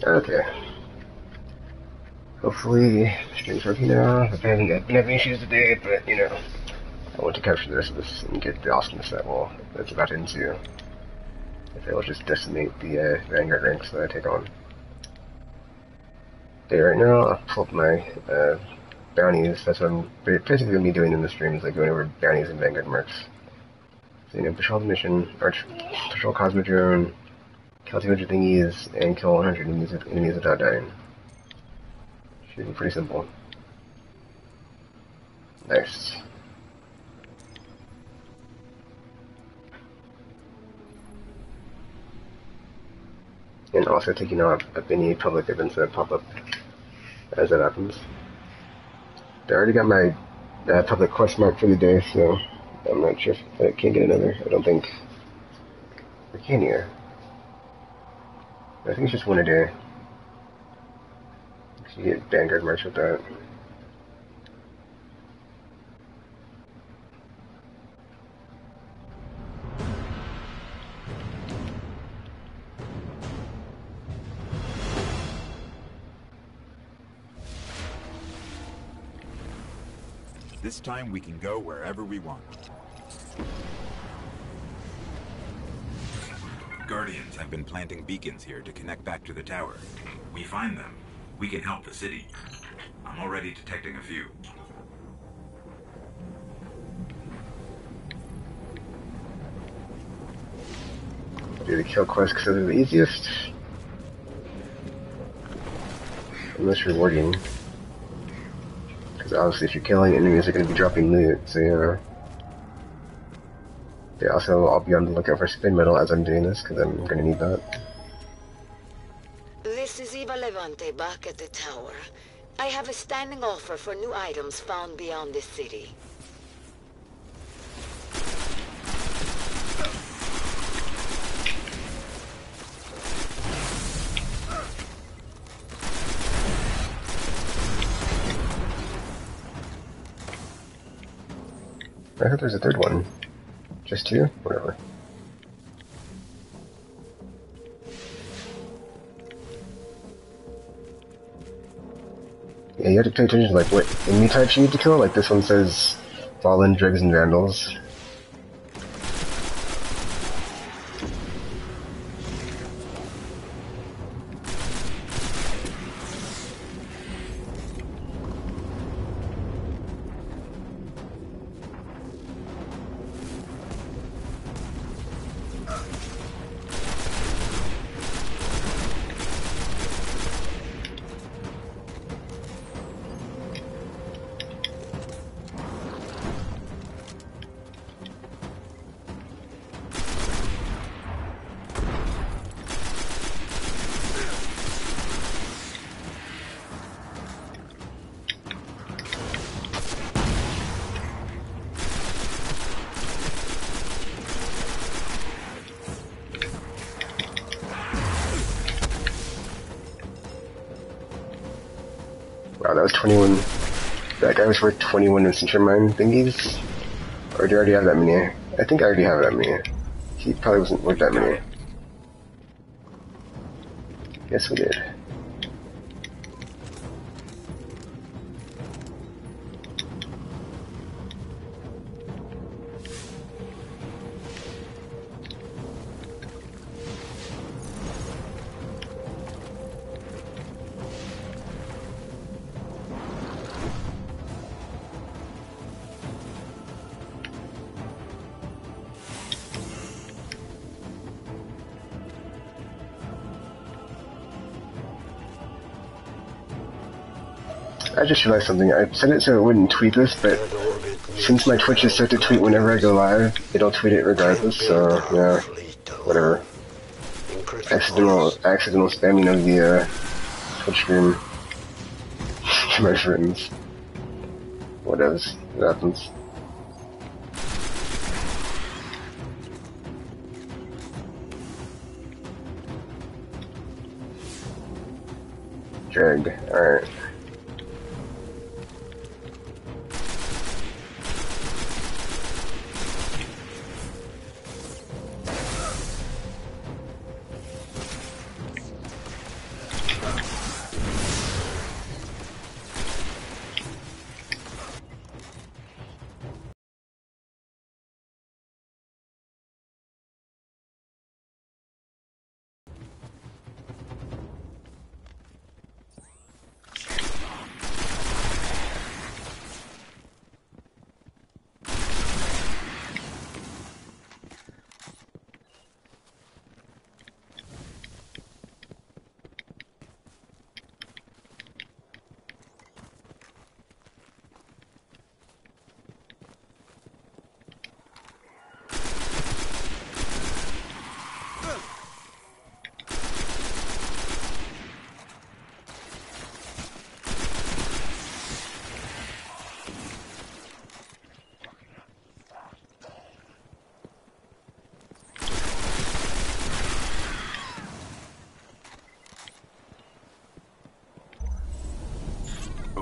Okay. Hopefully, stream's working now. I've been having issues today, but you know, I want to capture the rest of this and get the awesomeness that's about to ensue. If I will just decimate the Vanguard ranks that I take on. Okay, right now I'll pull up my bounties. That's what I'm basically going to be doing in the stream, is like going over bounties and Vanguard marks. So, you know, patrol the mission, patrol Cosmodrome, kill 200 thingies, and kill 100 enemies without dying. Should be pretty simple. Nice. And also taking out any public events that pop up as that happens. I already got my public quest mark for the day, so I'm not sure if I can get another. I don't think I can here. I think it's just one a day. So you get Vanguard marks with that. This time we can go wherever we want. Guardians have been planting beacons here to connect back to the tower. We find them, we can help the city. I'm already detecting a few. Do the kill quest because they're the easiest. And less rewarding. Because obviously if you're killing enemies, they're going to be dropping loot, so yeah. Yeah, also I'll be on the lookout for spin metal as I'm doing this, because I'm going to need that. This is Eva Levante back at the tower. I have a standing offer for new items found beyond this city. I heard there's a third one. Just two? Whatever. Yeah, you have to pay attention to like what enemy types you need to kill. Like this one says Fallen, Dregs, and Vandals. Wow, that was 21. That guy was worth 21 Century Mine thingies? Or do I already have that many? I think I already have that many. He probably wasn't worth that many. Yes, we did. I just realized something. I said it so it wouldn't tweet this, but since my Twitch is set to tweet whenever I go live, it'll tweet it regardless, so yeah, whatever. Accidental spamming of the Twitch stream to my friends. Whatevs, it happens. Drag, alright.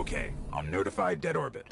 Okay, I'll notify Dead Orbit.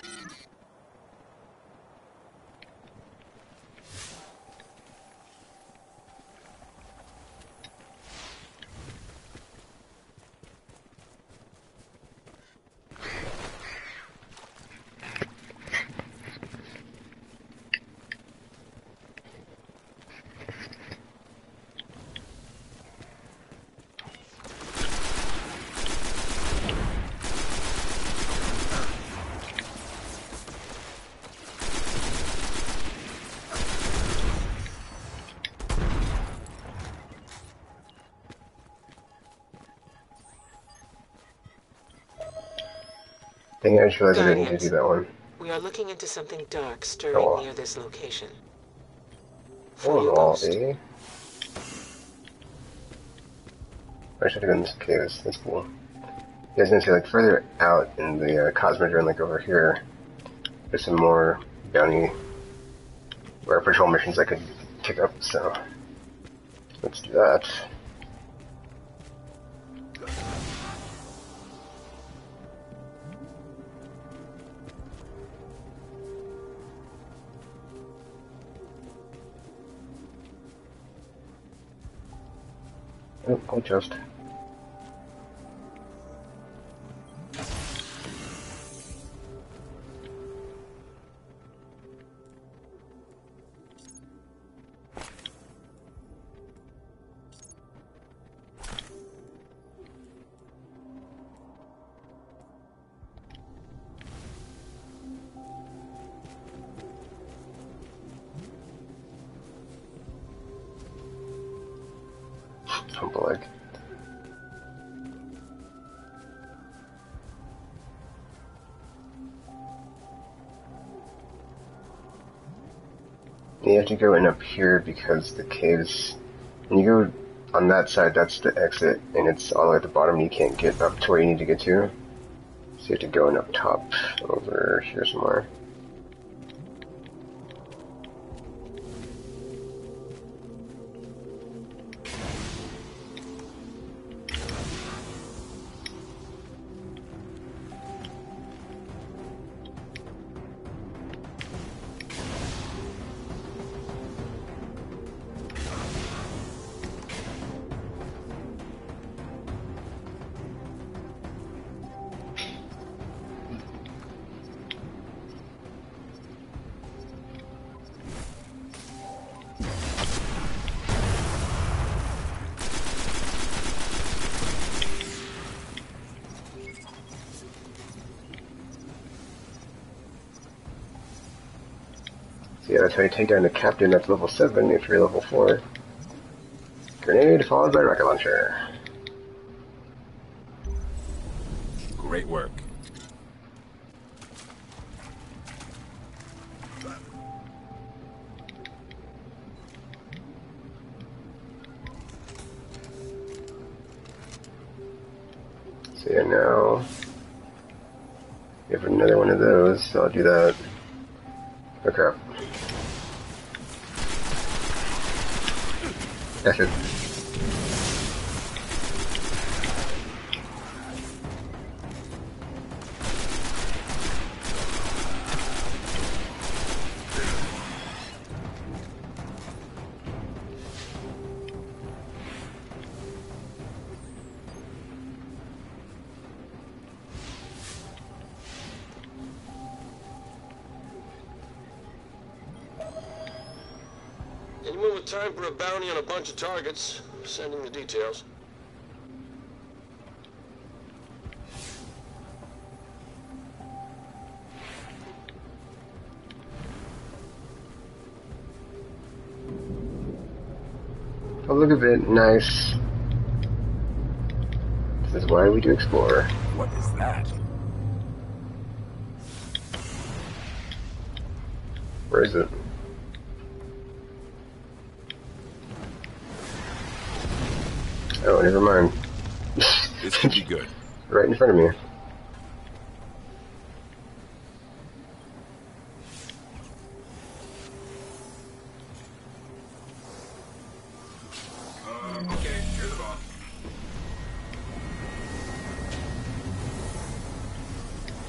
Dang it, I just realized I didn't need to Guardians, do that one. we are looking into something dark stirring Oh, near this location. hole For in you, the wall, Ghost. eh? I should have gone in this cave. That's cool. Yeah, I was gonna say, like, further out in the Cosmodrome, like over here, there's some more bounty or patrol missions I could pick up, so let's do that. Oh, I'll just. Humble leg. You have to go in up here because the caves, when you go on that side, that's the exit, and it's all the way at the bottom, and you can't get up to where you need to get to. So you have to go in up top, over here somewhere. So yeah, that's how you take down the captain that's level 7 if you're level 4. Grenade followed by rocket launcher. Great work. So yeah, now we have another one of those, so I'll do that. Oh crap. That's it. Any moment time for a bounty on a bunch of targets. Sending the details. Oh, look a bit nice. This is why we do explore. What is that? Where is it? Oh, never mind. This could be good. Right in front of me. Okay, you're the boss.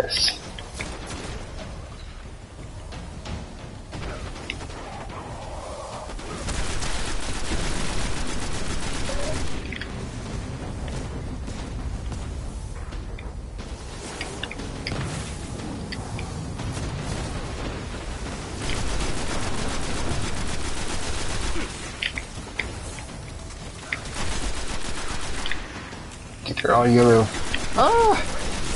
Nice. They're all yellow. Ah!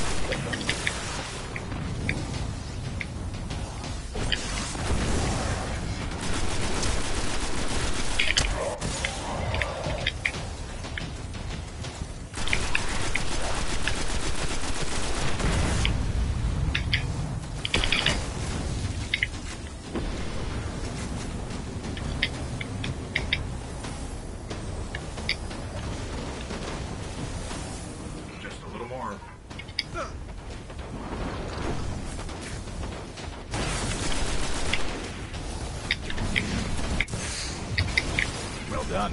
Just a little more. Well done.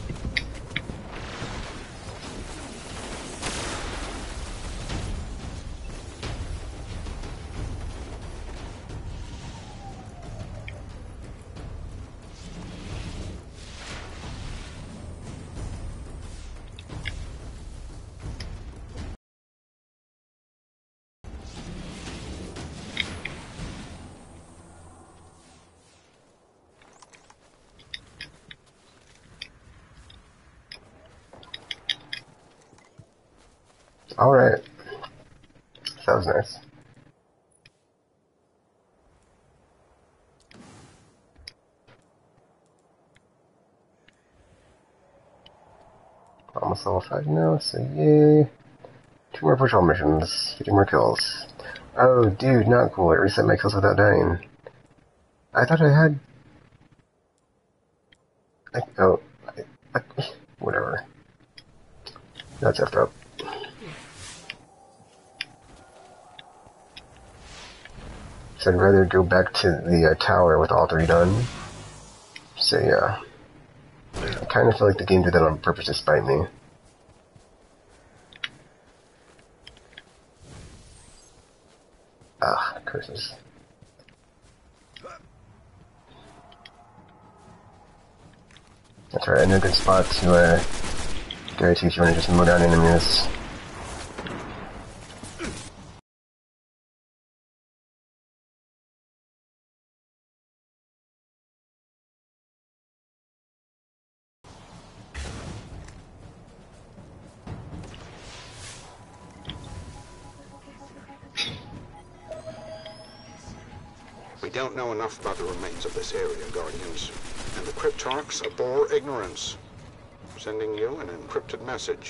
Alright. That was nice. Almost level 5 now, so yay. 2 more patrol missions, 50 more kills. Oh, dude, not cool. It reset my kills without dying. I thought I had... whatever. That's effed up. So I'd rather go back to the tower with all 3 done. So yeah. I kind of feel like the game did that on purpose to spite me. Ah, curses. That's right, I know a good spot to guarantee if you want to just mow down enemies. We don't know enough about the remains of this area, Guardians. And the Cryptarchs abhor ignorance. Sending you an encrypted message.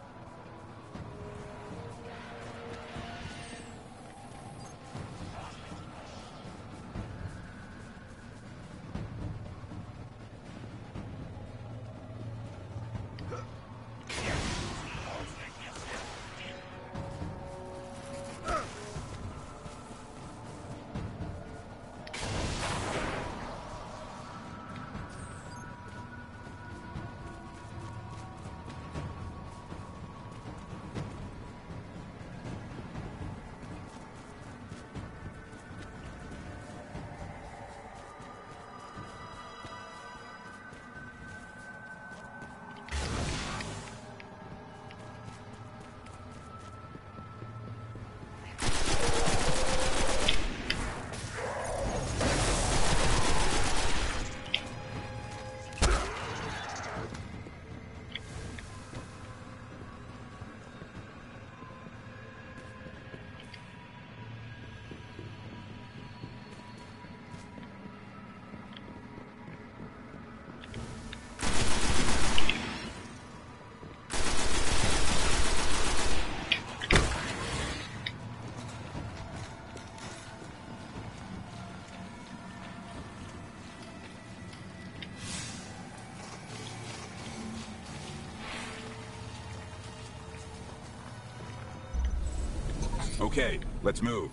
Okay, let's move.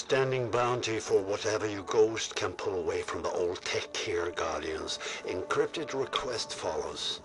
standing bounty for whatever your ghost can pull away from the old tech here, Guardians. Encrypted request follows.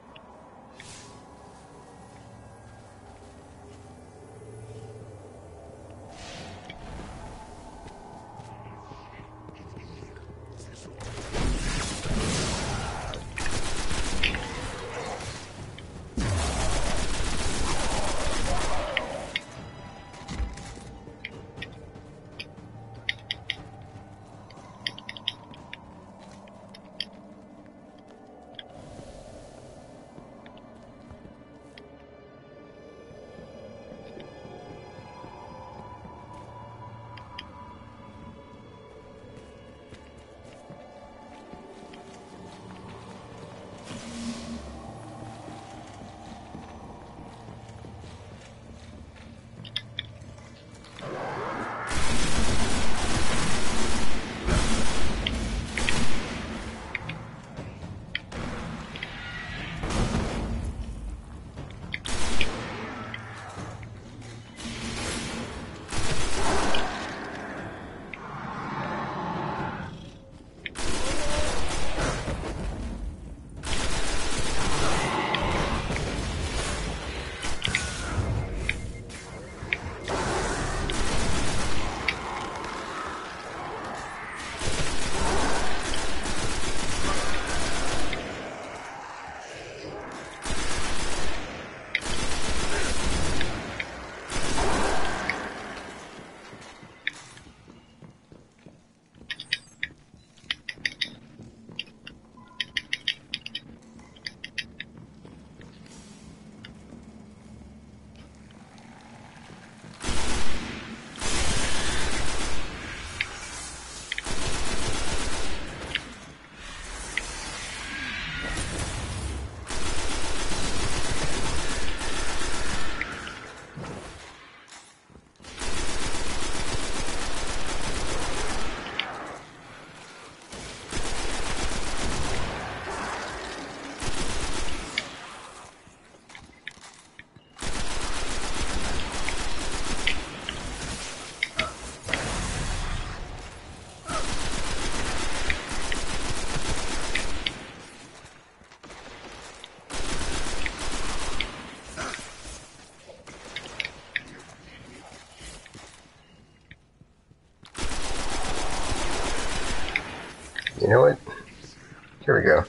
You know what? Here we go.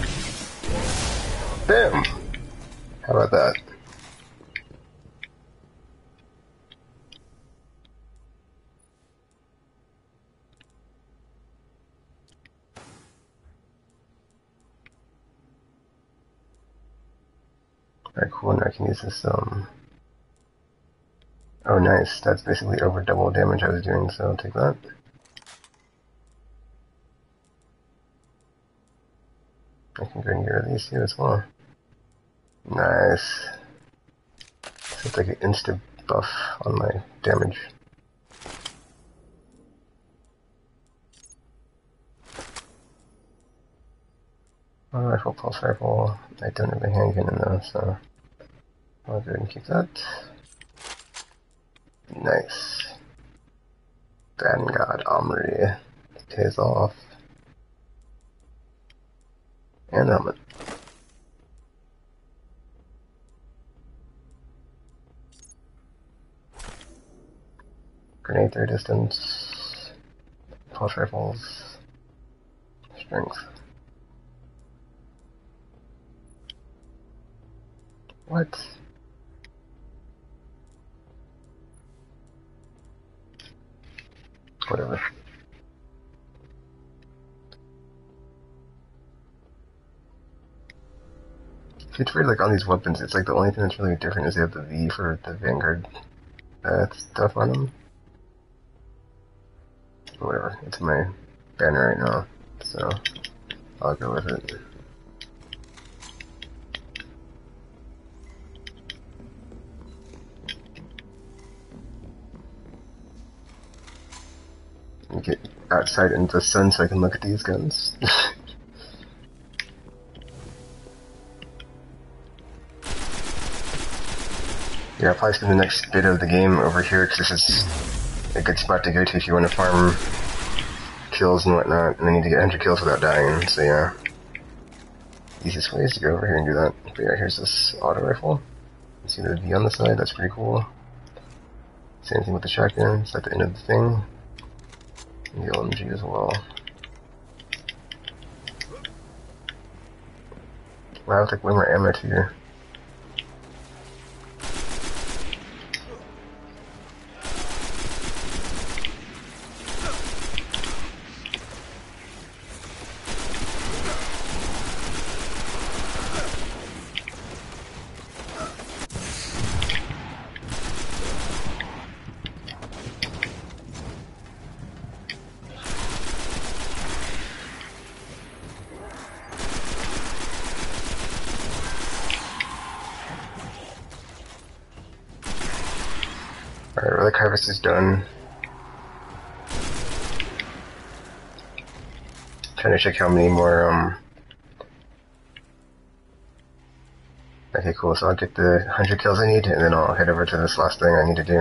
Boom! How about that? Alright, cool, and I can use this, oh nice, that's basically over double damage I was doing, so I'll take that. I can go and get rid of these two as well. Nice. So it's like an instant buff on my damage. Rifle, pulse rifle. I don't have a hand cannon though, so I'll go ahead and keep that. Nice. Vanguard Armory. Pays off. And helmet. Grenade through distance. Pulse rifles. Strength. What? Whatever. It's weird, like on these weapons, it's like the only thing that's really different is they have the V for the Vanguard stuff on them. Whatever, it's my banner right now, so I'll go with it. Get outside into the sun so I can look at these guns. Yeah, I'll probably spend the next bit of the game over here because this is a good spot to go to if you want to farm kills and whatnot, and I need to get 100 kills without dying, so yeah. Easiest way is to go over here and do that. But yeah, here's this auto rifle. You see the V on the side, that's pretty cool. Same thing with the shotgun, it's at the end of the thing. And the LMG as well. Wow, I have like way more ammo too. Alright, relic harvest is done. Trying to check how many more, Okay, cool, so I'll get the 100 kills I need, and then I'll head over to this last thing I need to do.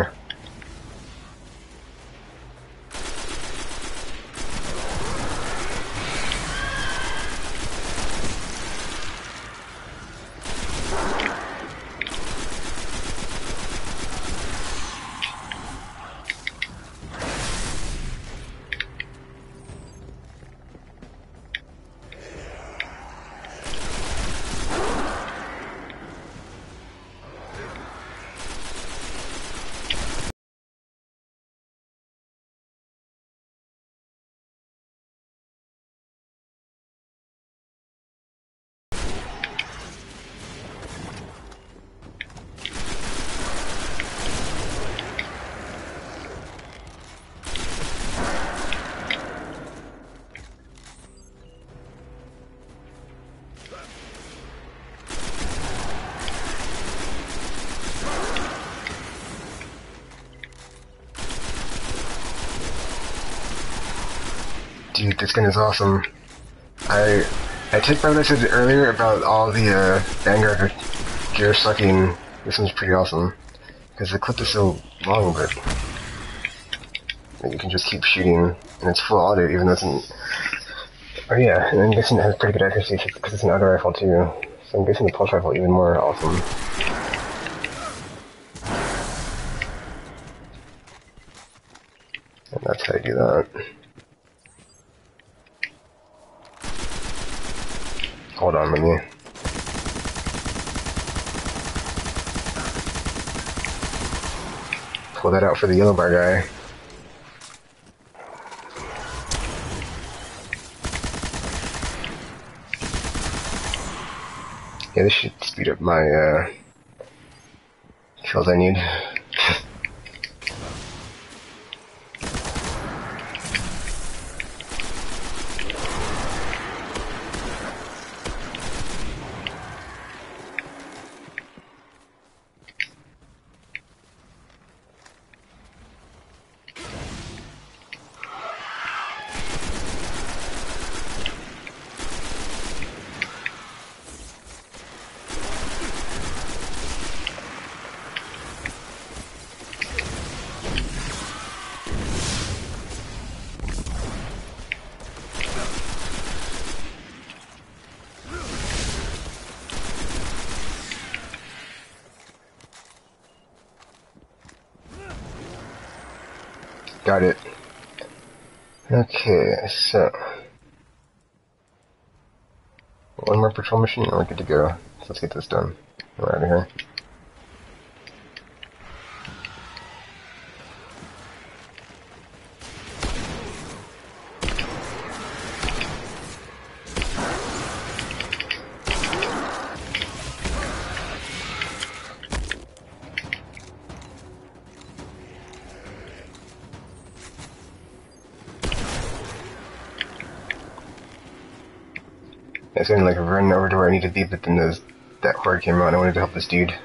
Dude, this gun is awesome. I take back what I said earlier about all the Vanguard gear sucking. This one's pretty awesome. Because the clip is so long, but you can just keep shooting, and it's full auto, even though it's an... Oh yeah, and I'm guessing it has pretty good accuracy because it's an auto rifle too. So I'm guessing the pulse rifle even more awesome. And that's how you do that. Hold on, let me... pull that out for the yellow bar guy. Yeah, this should speed up my, kills I need. Got it. Okay, so... one more patrol mission and we're good to go. So let's get this done. We're out of here. I was gonna like run over to where I need to be, but then that horde came out and I wanted to help this dude.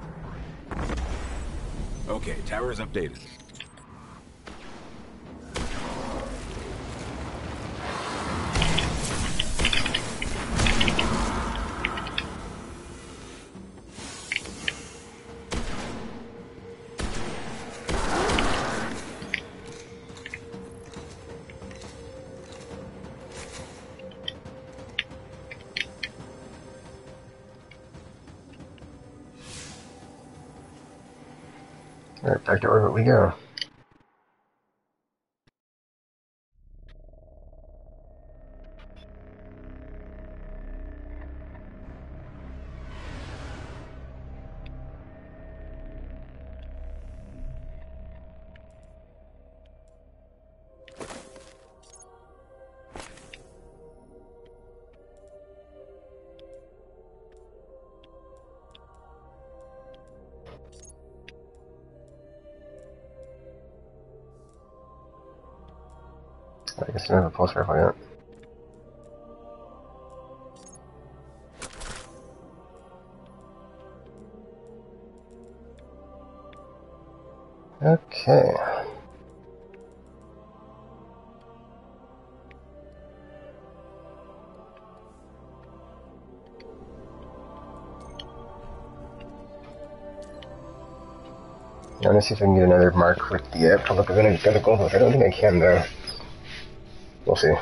Okay, tower's updated. Alright, back to orbit we go. I guess I don't have a pulse rifle yet. Okay. I want to see if I can get another mark with the public event got a gold with. I don't think I can though. We'll see.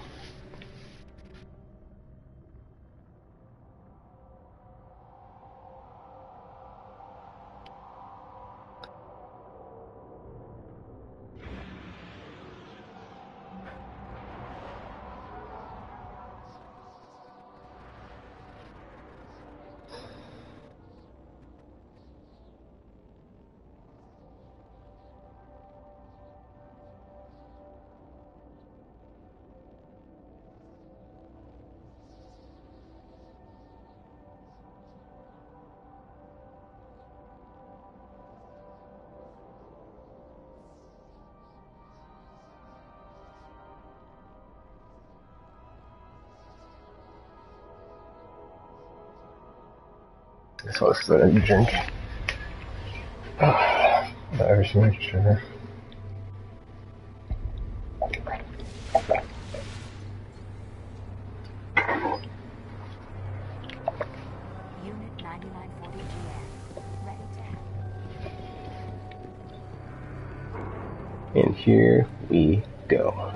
This was the energy drink. Oh, the Irish energy sugar. Unit 9940 GM. Ready to. And here we go.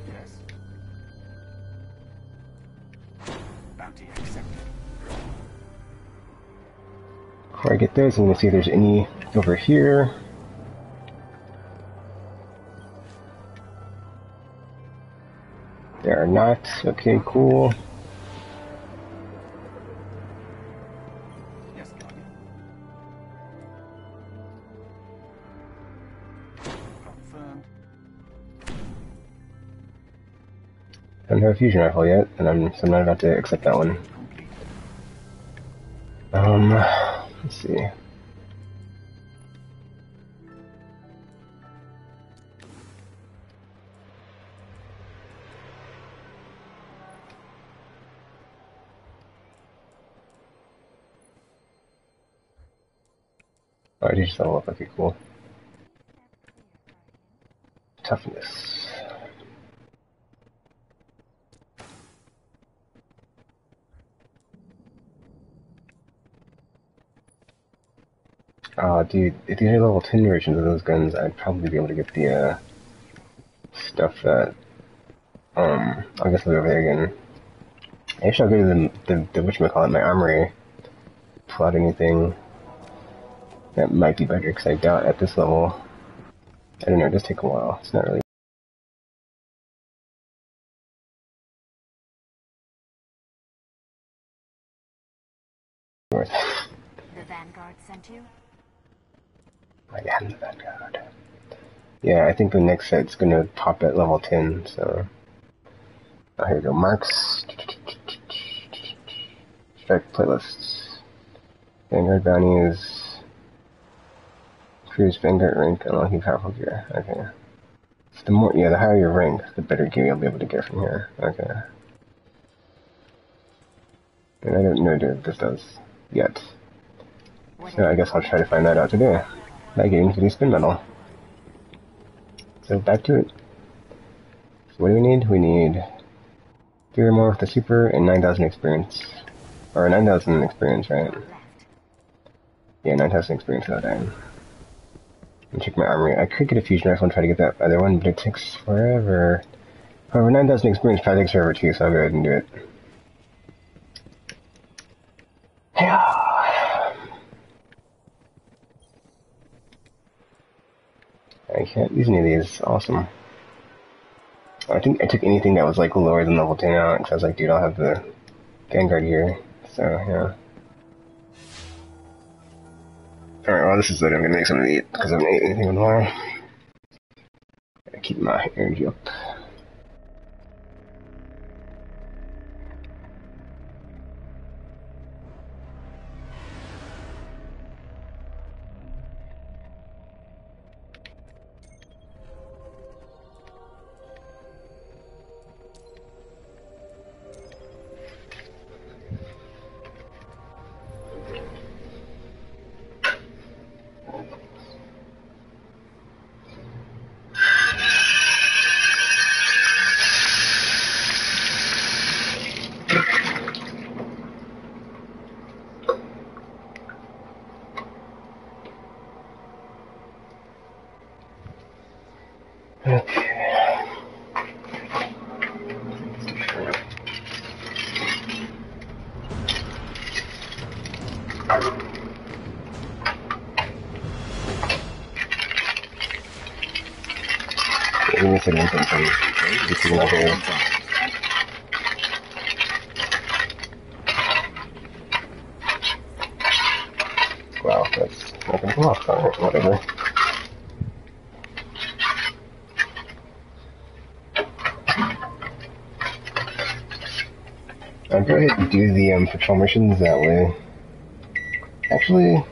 Before I get those, I'm going to see if there's any over here. There are not. Okay, cool. Yes, Guardian. Confirmed. I don't have a fusion rifle yet, and so I'm not about to accept that one. Let's see. Oh, I did just level up. Okay, cool. Toughness. Oh, dude, if these are level 10 versions of those guns, I'd probably be able to get the, stuff that, I guess I'll go over there again. Actually, I'll go to the whatchamacallit, my armory, pull out anything that might be better, because I doubt at this level, I don't know, it does take a while, it's not really worth it. The Vanguard sent you? Yeah, the Vanguard. Yeah, I think the next set's gonna pop at level 10, so... Oh, here we go, marks. Strike playlists. Vanguard bounties. Cruise Vanguard rank, unlocking powerful gear. Okay. So the more, the higher your rank, the better gear you'll be able to get from here. Okay. And I don't know what this does yet. So I guess I'll try to find that out today. By getting to the spin medal. So back to it. So what do we need? We need 3 or more with the super and 9,000 experience. Or 9,000 experience, right? Yeah, 9,000 experience without dying. And check my armory. I could get a fusion rifle and try to get that other one, but it takes forever. However, 9,000 experience probably takes forever too, so I'll go ahead and do it. Yeah. I can't use any of these. Awesome. I think I took anything that was like lower than level 10 out, because I was like, dude, I'll have the Vanguard here. So, yeah. Alright, well, this is what I'm gonna make something to eat, because I haven't ate anything in a while. Gotta keep my energy up. Give me a second, just another. Wow, that's not gonna come off. Alright, whatever. I'll go ahead and do the patrol missions that way. Actually,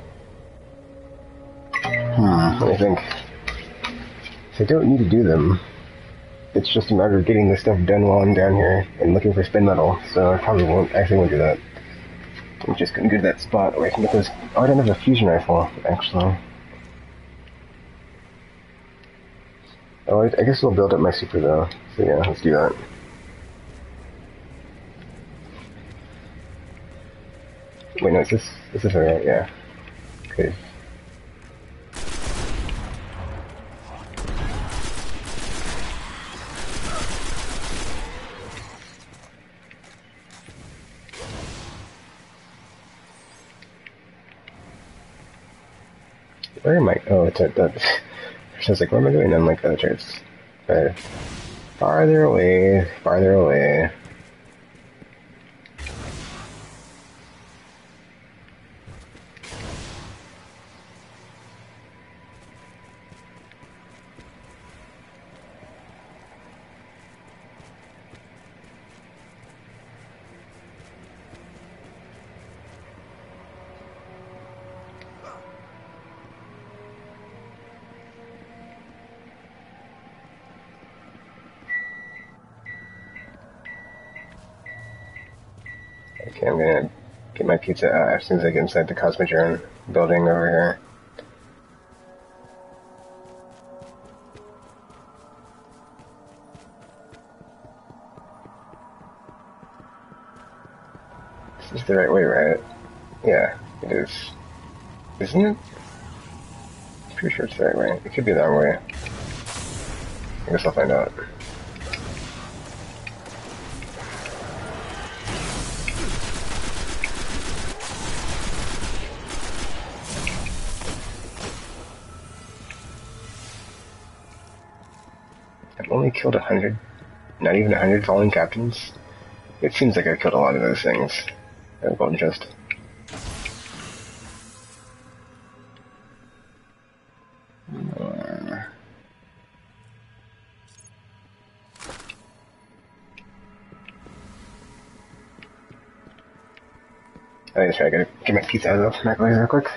let me think. I don't need to do them. It's just a matter of getting this stuff done while I'm down here and looking for spin metal, so I probably won't do that. I'm just gonna go to that spot where I can get those. Oh, I don't have a fusion rifle, actually. Oh, I guess we'll build up my super though. So yeah, let's do that. Wait, no, is this alright? Yeah. Okay. Where am I? Oh, it's at that. I was like, where am I going? I'm like, oh, it's farther away, farther away. Okay, I'm gonna get my pizza out as soon as I get inside the Cosmodrome building over here. This is the right way, right? Yeah, it is. Isn't it? I'm pretty sure it's the right way. It could be the wrong way. I guess I'll find out. I've only killed 100, not even 100 fallen captains. It seems like I've killed a lot of those things. Oh, golden chest. I gotta get my pizza out of the microwave real quick.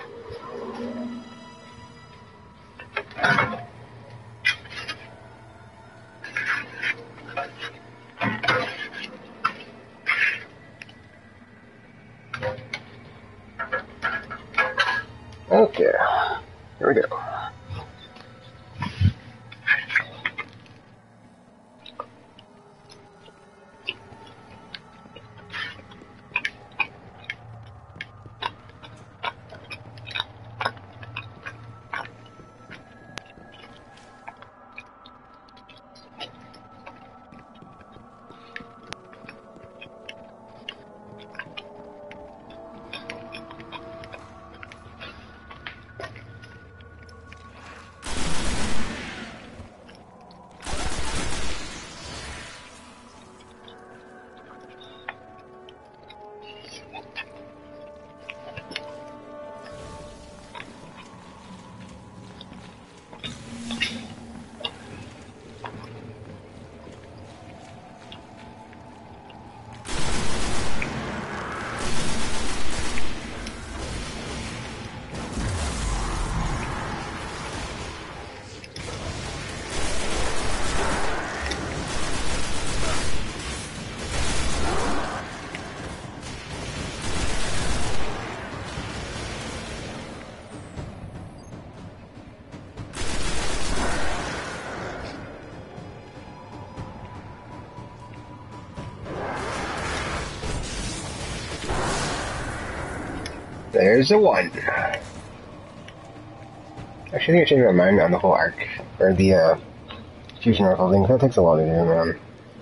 Okay, here we go. There's a 1. Actually, I think I changed my mind on the whole arc, or the fusion rifle thing. That takes a while to do, man.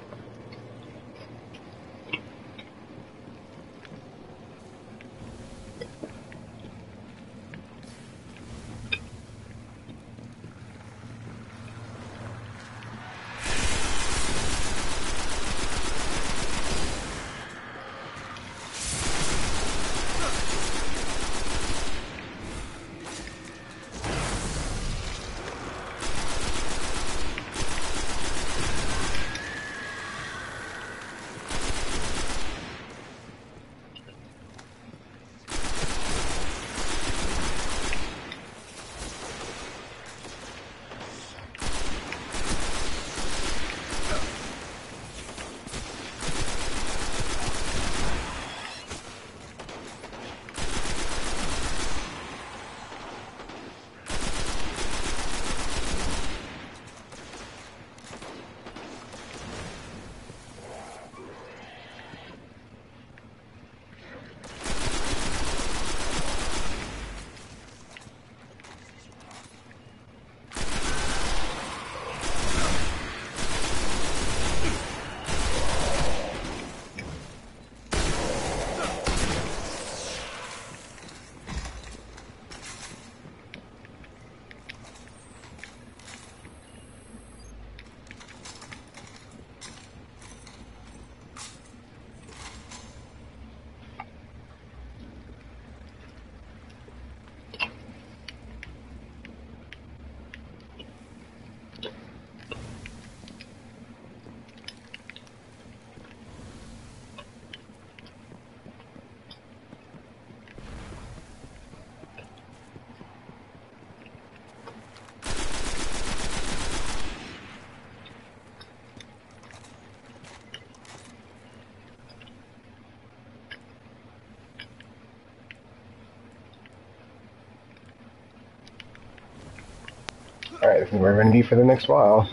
Alright, this is where we're going to be for the next while.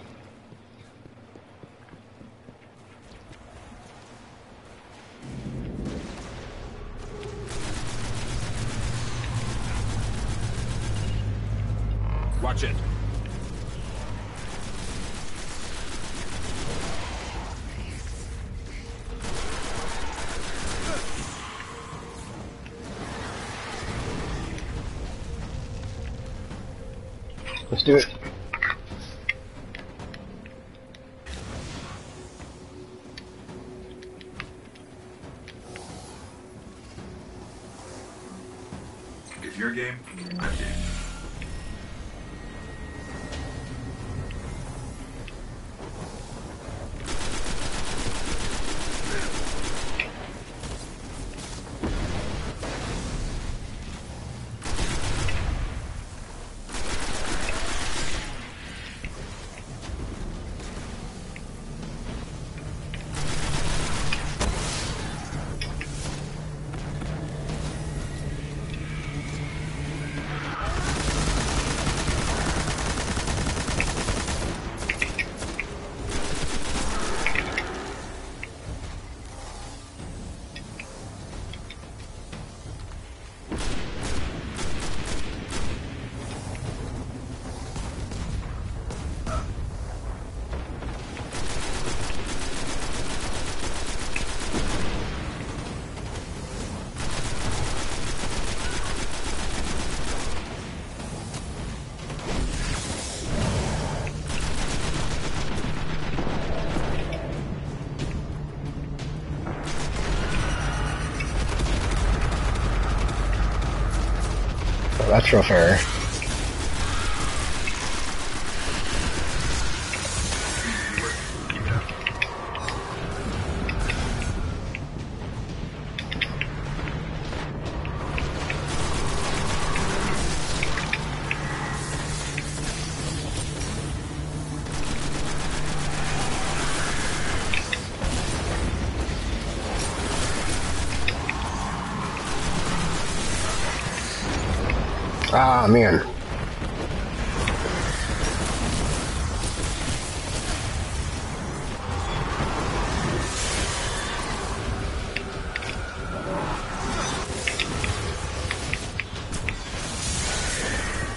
Watch it. Let's do it. If you're game, I'm game. Oh, that's real fair. Ah, man.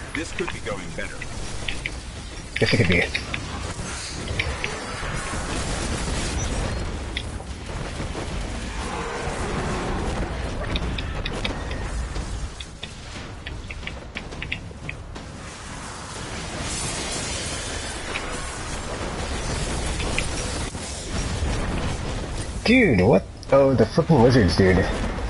This could be going better. Yes, it could be. Dude, what? Oh, the flipping lizards, dude.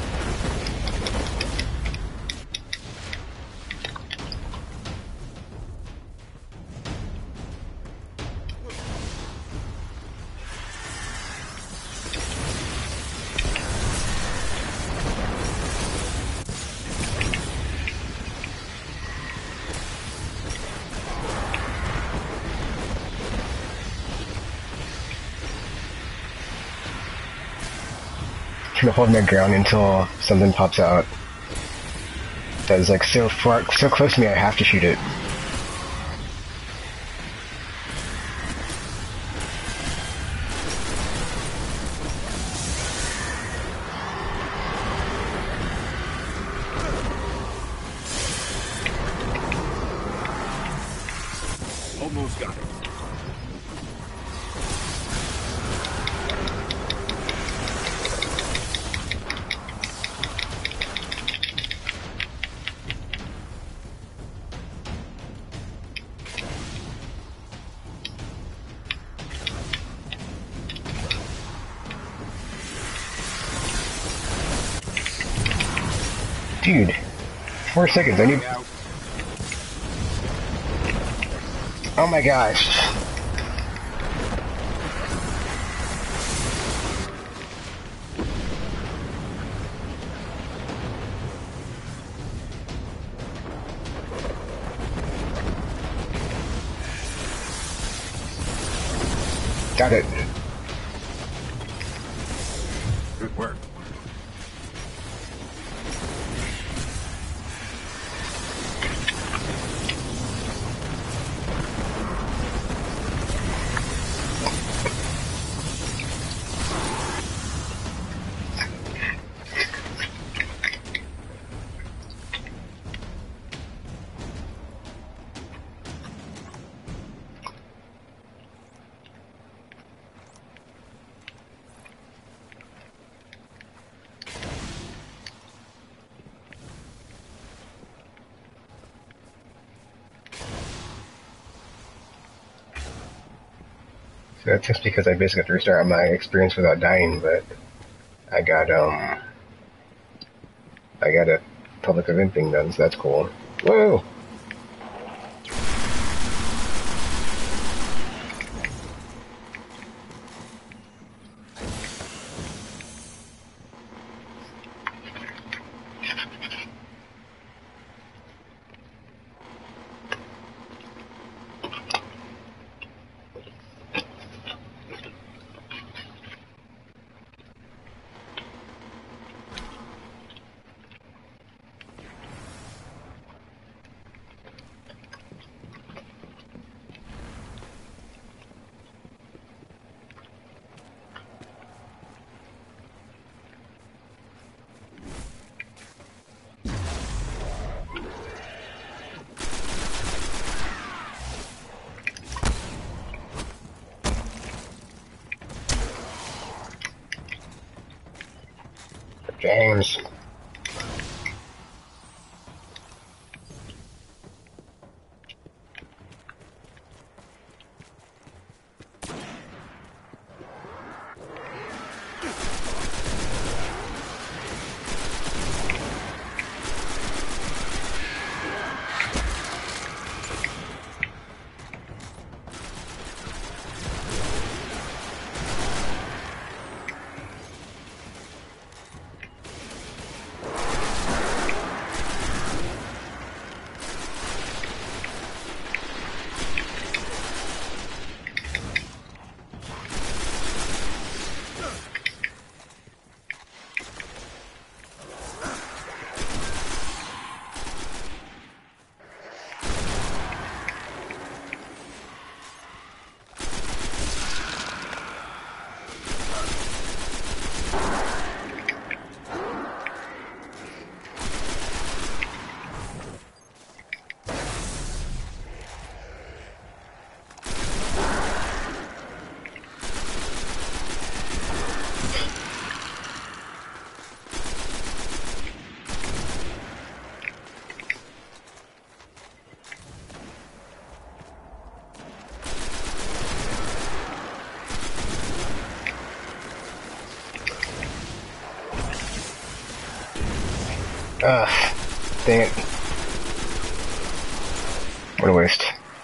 Trying to hold my ground until something pops out. That is like so far, so close to me I have to shoot it. Almost got it. Dude, 4 seconds, I need... Oh my gosh. Got it. Good work. So that's just because I basically have to restart my experience without dying, but I got a public event thing done, so that's cool. Whoa! James. Ah, dang it. What a waste.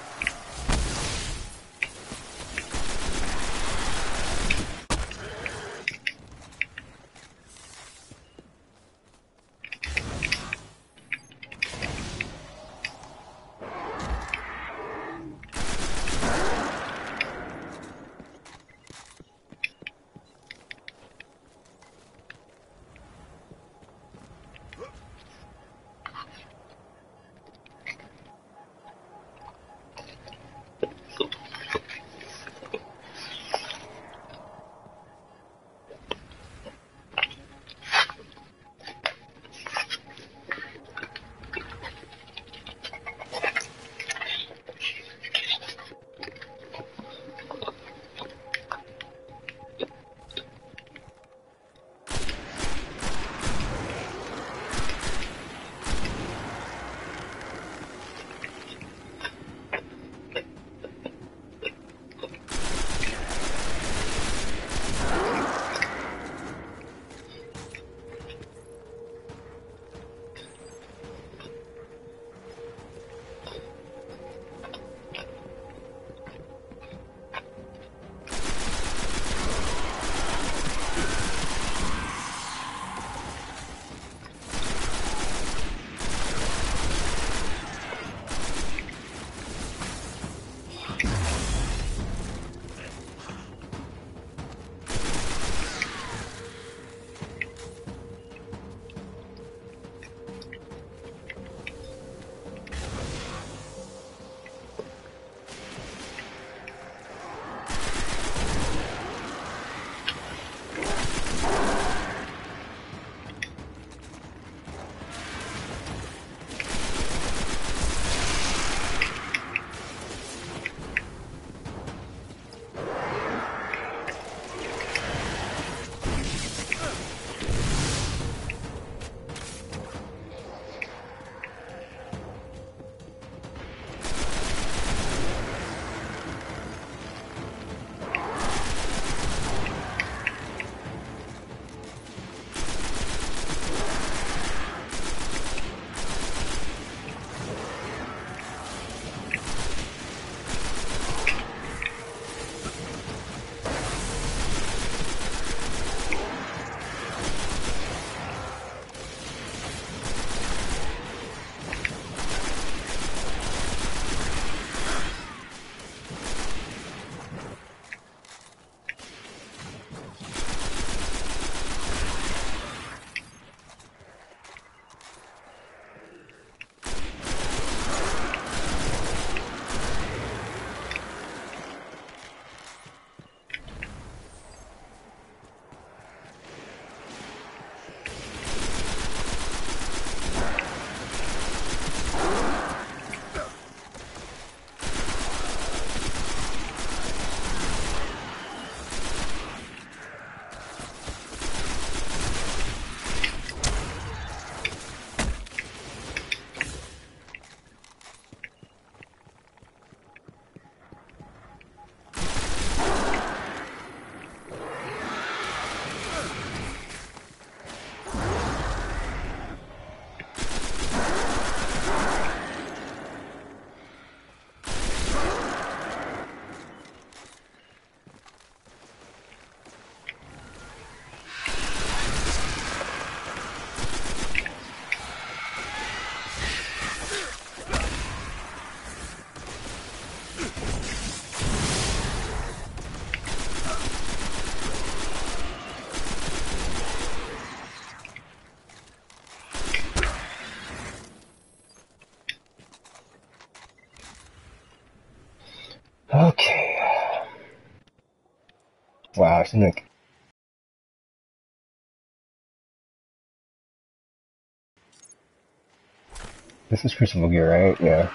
Okay. Wow, I think this is Crucible Gear, right? Yeah.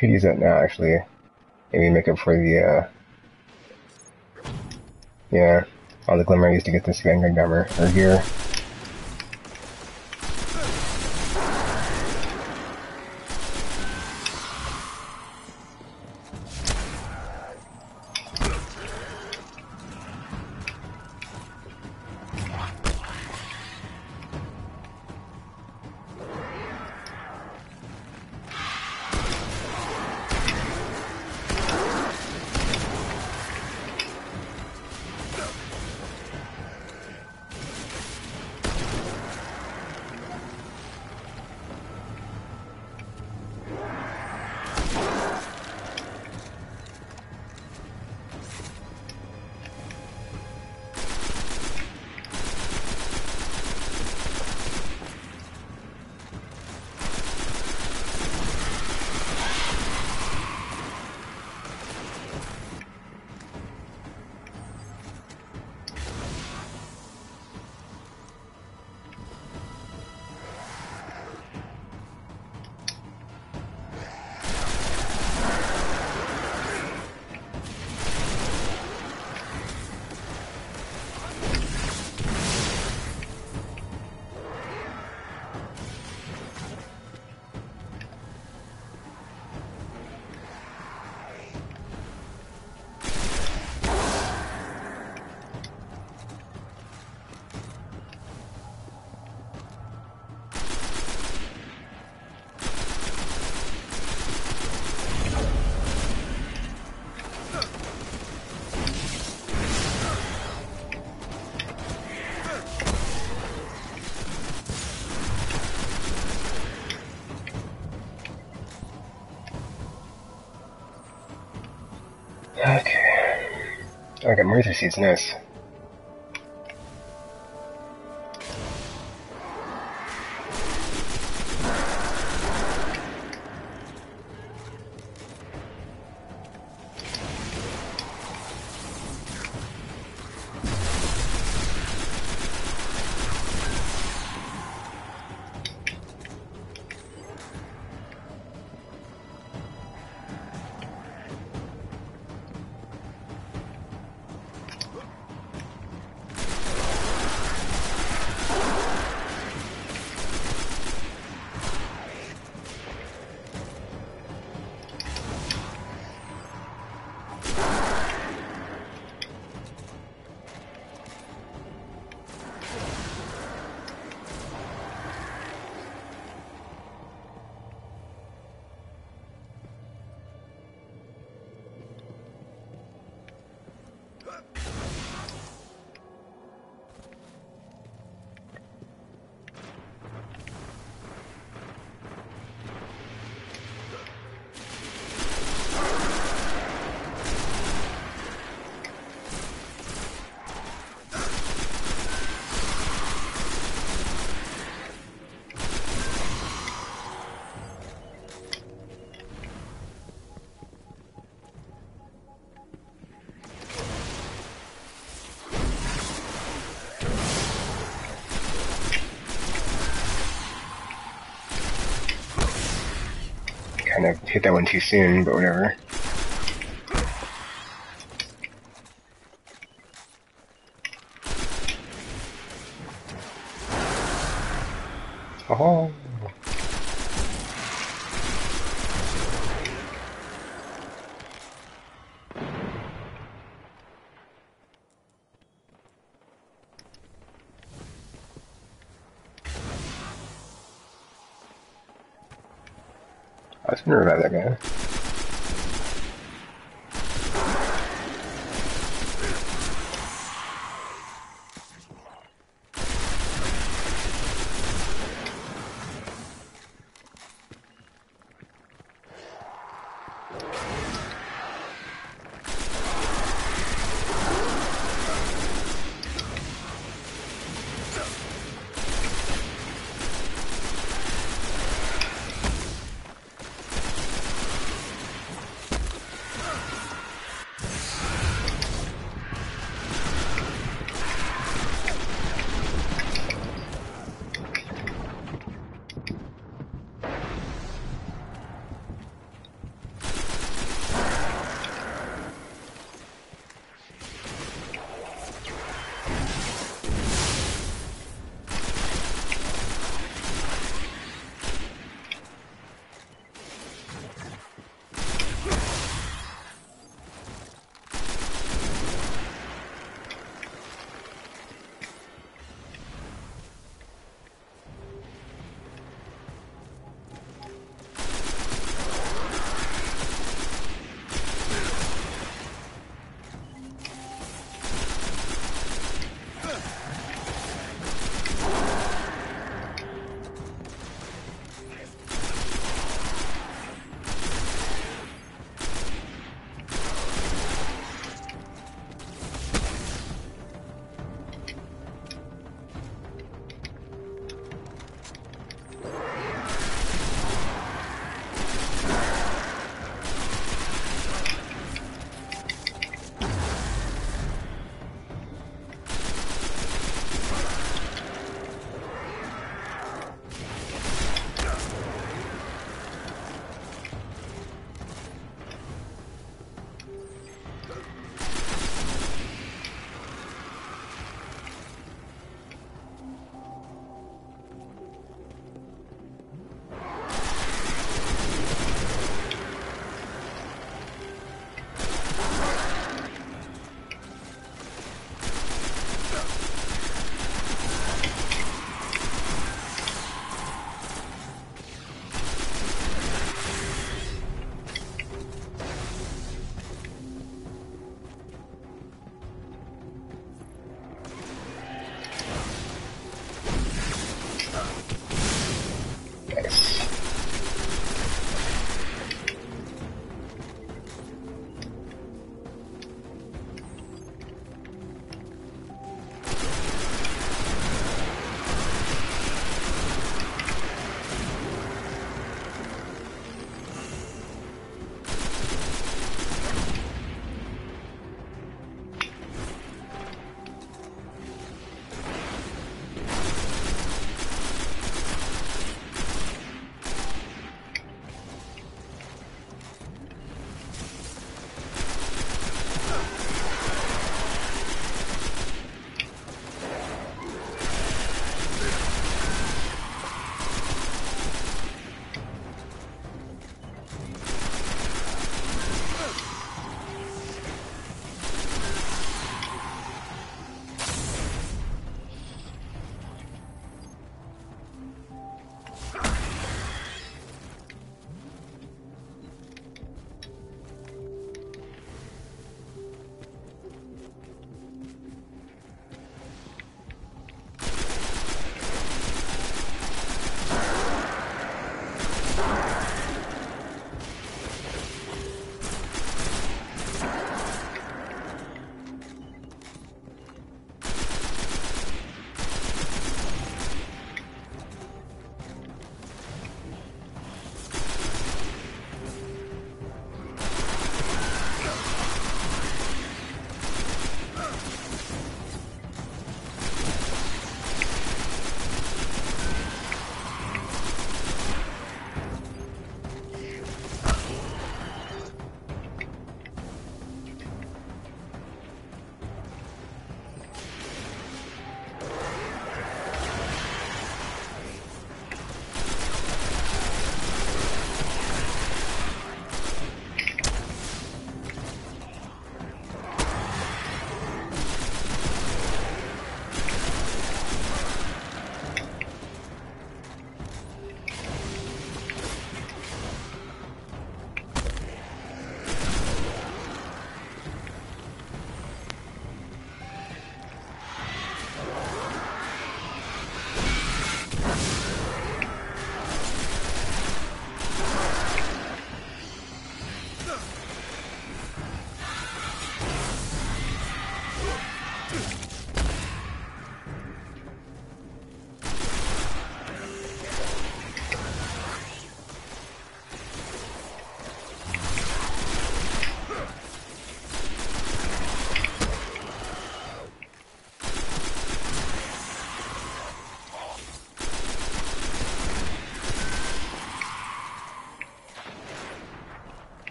could use that now, actually. Maybe make up for the, yeah, all the glimmer I used to get this Vanguard armor, or gear. Okay. Oh, I got Martha seeds, nice. Kind of hit that one too soon, but whatever. Oh. I was wondering about that guy.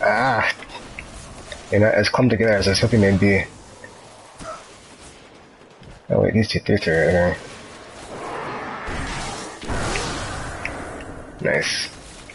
Ah! They're not as clumped together as I was hoping they'd be. Oh wait, these two thieves are right here. Nice.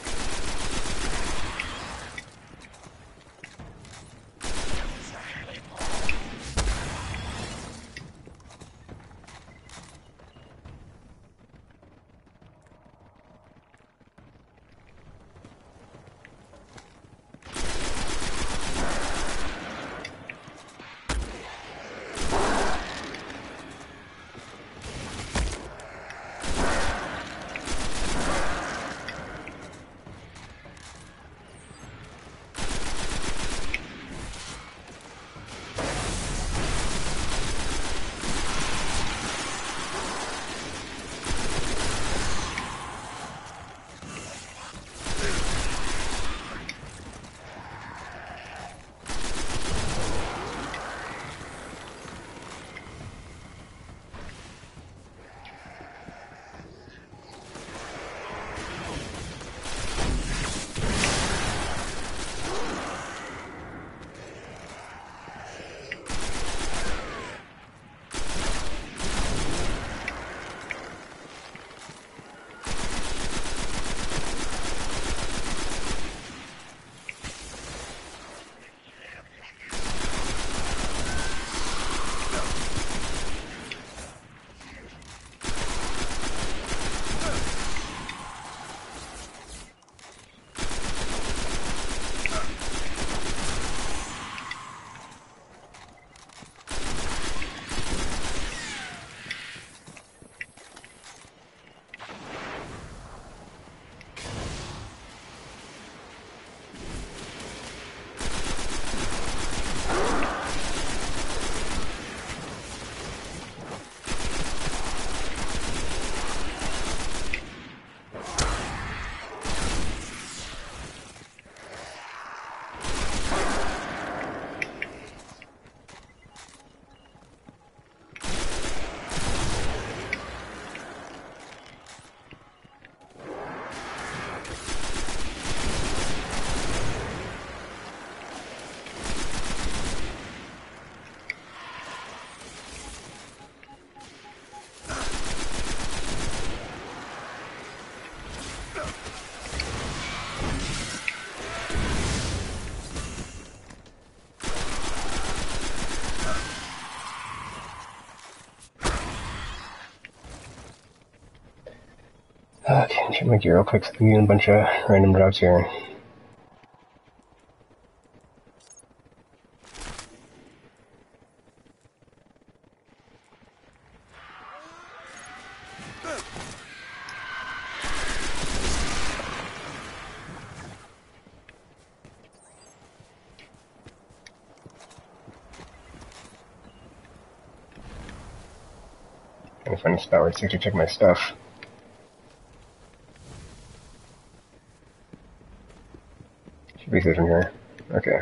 Okay, check my gear real quick. So I'm doing a bunch of random jobs here. Trying to find a spot where it's safe to check my stuff. Should be safe from here. Okay.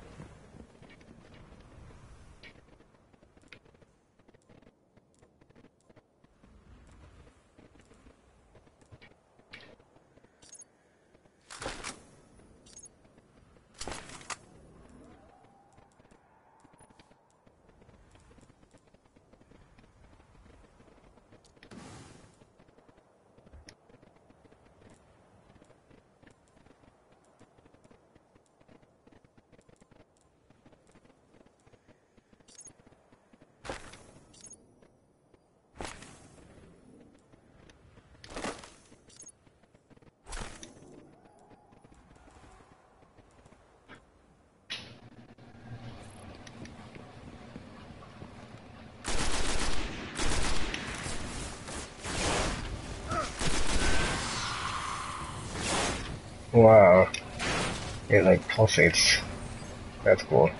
Wow. It like pulsates. That's cool.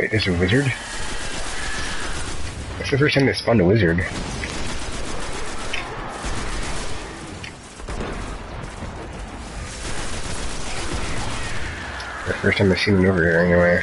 Wait, there's a wizard? That's the first time they spawned a wizard. The first time I've seen him over here, anyway.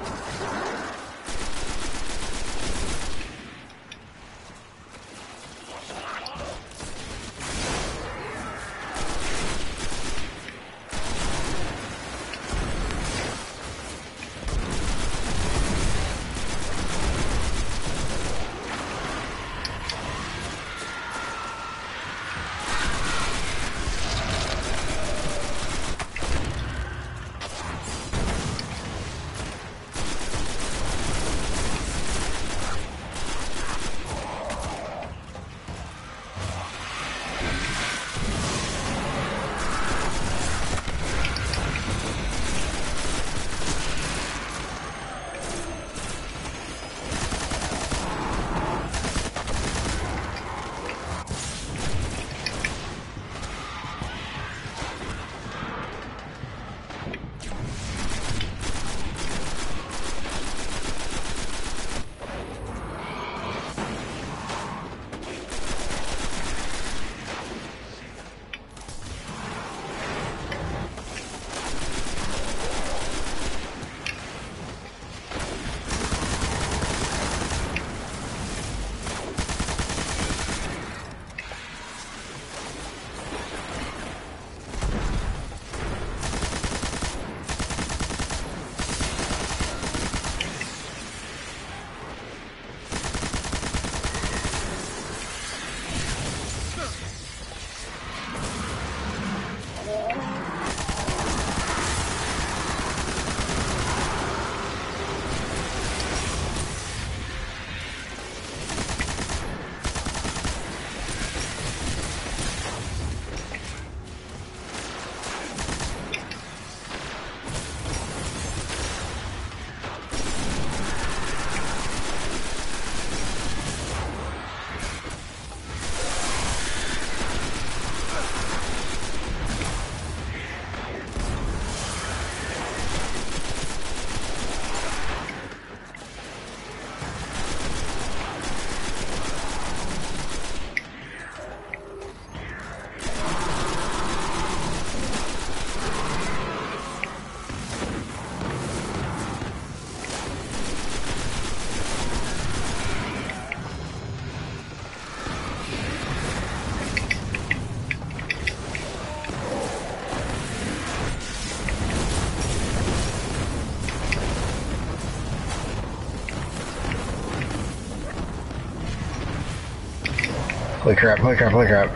Holy crap, holy crap, holy crap.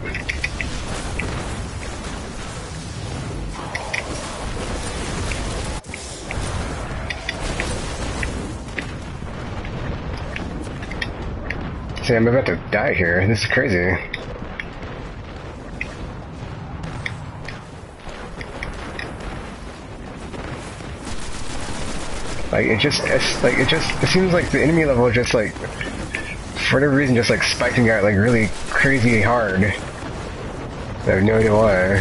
See, I'm about to die here. This is crazy. Like, it seems like the enemy level just like, for whatever reason, just like spiking out like really crazy hard. I have no idea why.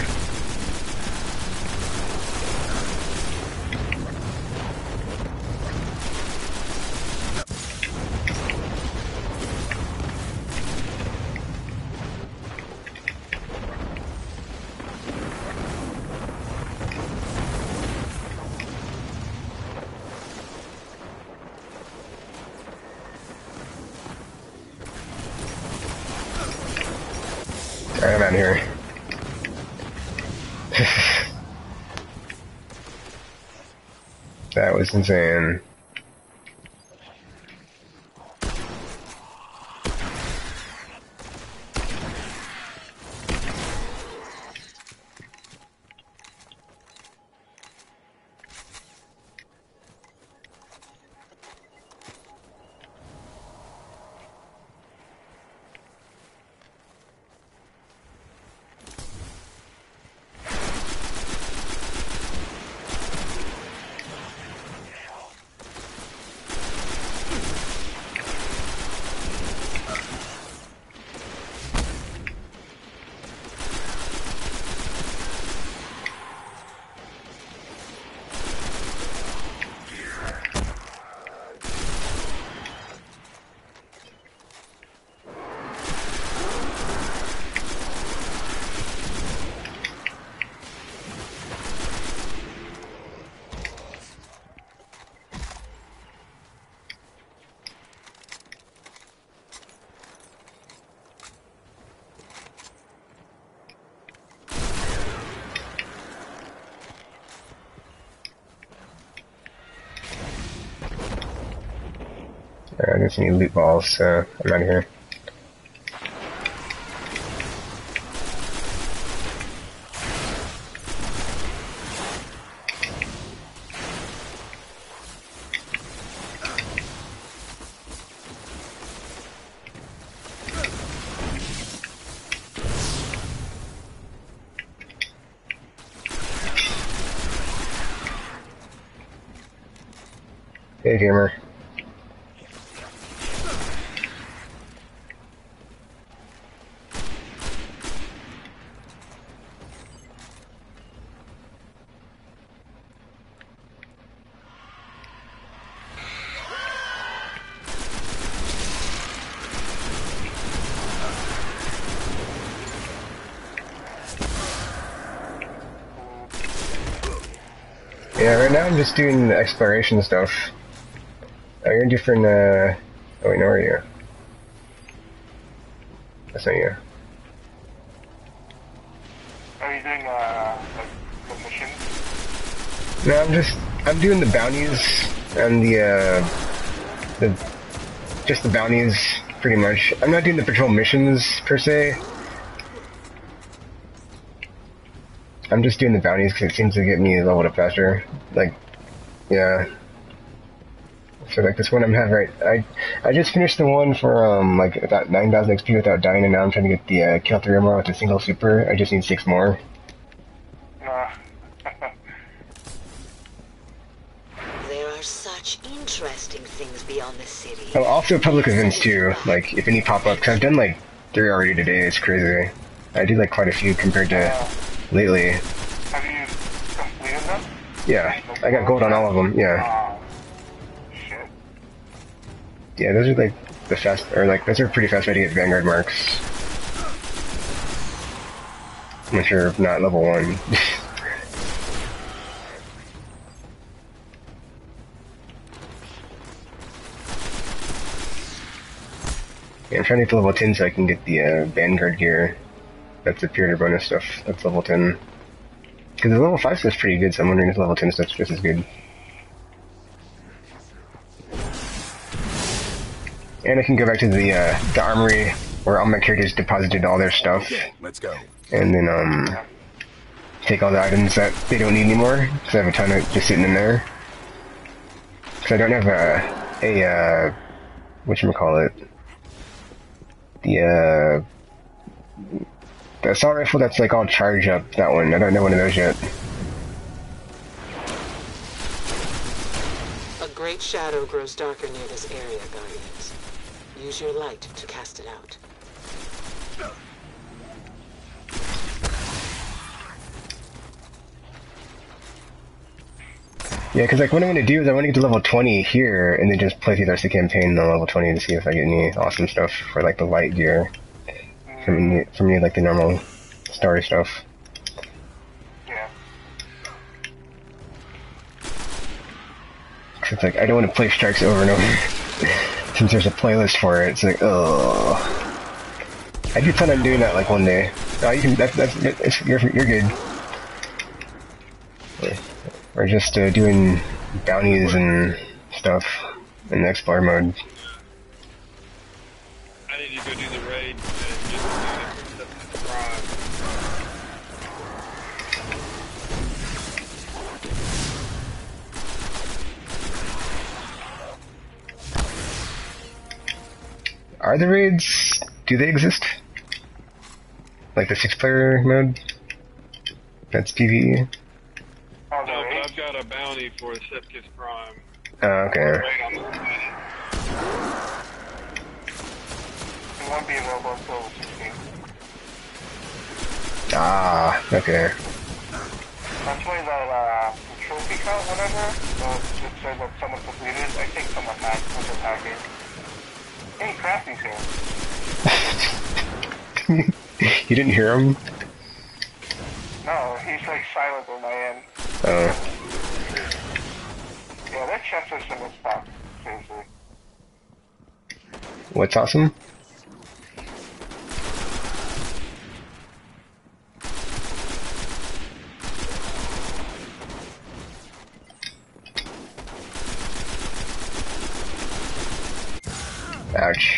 Alright, I'm out of here. That was insane. I just need loot balls, so I'm out of here. Hey, gamer. Yeah, right now I'm just doing the exploration stuff. Oh, you're in different, oh wait, no, where are you? That's not you. Are you doing, like, the missions? No, I'm doing the bounties and just the bounties, pretty much. I'm not doing the patrol missions, per se. I'm just doing the bounties because it seems to get me leveled up faster. Like, yeah. So like this one I'm having right, I just finished the one for like about 9,000 XP without dying, and now I'm trying to get the kill 3 or more with a single super. I just need 6 more. There are such interesting things beyond the city. Oh, also public events too. Like if any pop up, cause I've done like 3 already today. It's crazy. I do like quite a few compared to lately. Have you completed them? Yeah, I got gold on all of them. Yeah. Yeah, those are like the fast, or like those are pretty fast way to get Vanguard marks. Once you're not level 1. Yeah, I'm trying to get to level 10 so I can get the Vanguard gear. That's the period bonus stuff. That's level 10. Because the level 5 stuff's pretty good, so I'm wondering if level 10 stuff's just as good. And I can go back to the armory where all my characters deposited all their stuff. Okay, let's go. And then take all the items that they don't need anymore, because I have a ton of just sitting in there. Because I don't have a whatchamacallit, the assault rifle that's like all charged up. That one, I don't know one of those yet. A great shadow grows darker near this area, Guardians. Use your light to cast it out. Yeah, because like what I'm going to do is I want to get to level 20 here, and then just play through the rest of the campaign on level 20 to see if I get any awesome stuff for like the light gear. From me like the normal starry stuff. Yeah. Cause it's like I don't want to play strikes over and over. Since there's a playlist for it, it's like, oh. I do plan on doing that like one day. Oh, you can. You're good. We're just doing bounties and stuff in the Explorer mode. I need to go do the raid and just do the Prime. Are the raids? Do they exist? Like the 6-player mode? That's PvE? Oh, no, but I've got a bounty for Sepkis Prime. Oh, okay. Right on the planet. It won't be available until 16. Ah, okay. That's why the trophy count, whatever, it says that someone completed. I think someone hacked with a hacker. Hey, Crafty's here. You didn't hear him? No, he's like silent on my end. Oh. Yeah, that chest system is fucked, seriously. What's awesome? Ouch.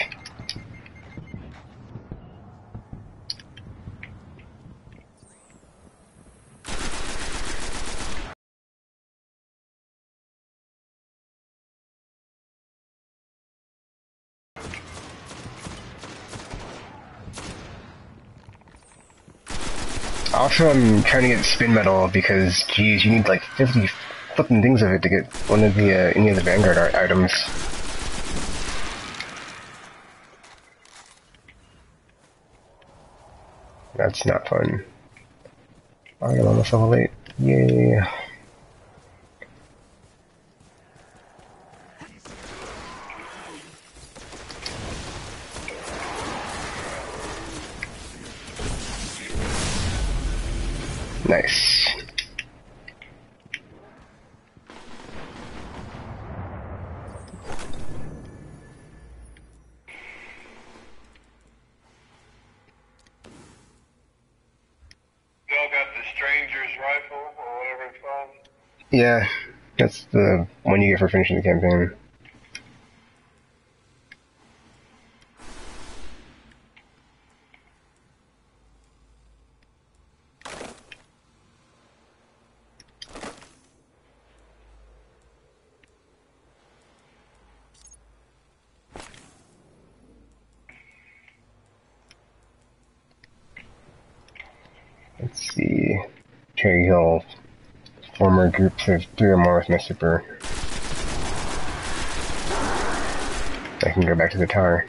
Also, I'm trying to get spin metal because, geez, you need like 50 flipping things of it to get one of the any of the Vanguard items. That's not fun. Alright, I'm almost level 8. Yay. Nice. Y'all got the Stranger's Rifle, or whatever it's called? Yeah, that's the one you get for finishing the campaign. Let's see. Cherry Hill. Former groups of 3 or more with my super. I can go back to the tower.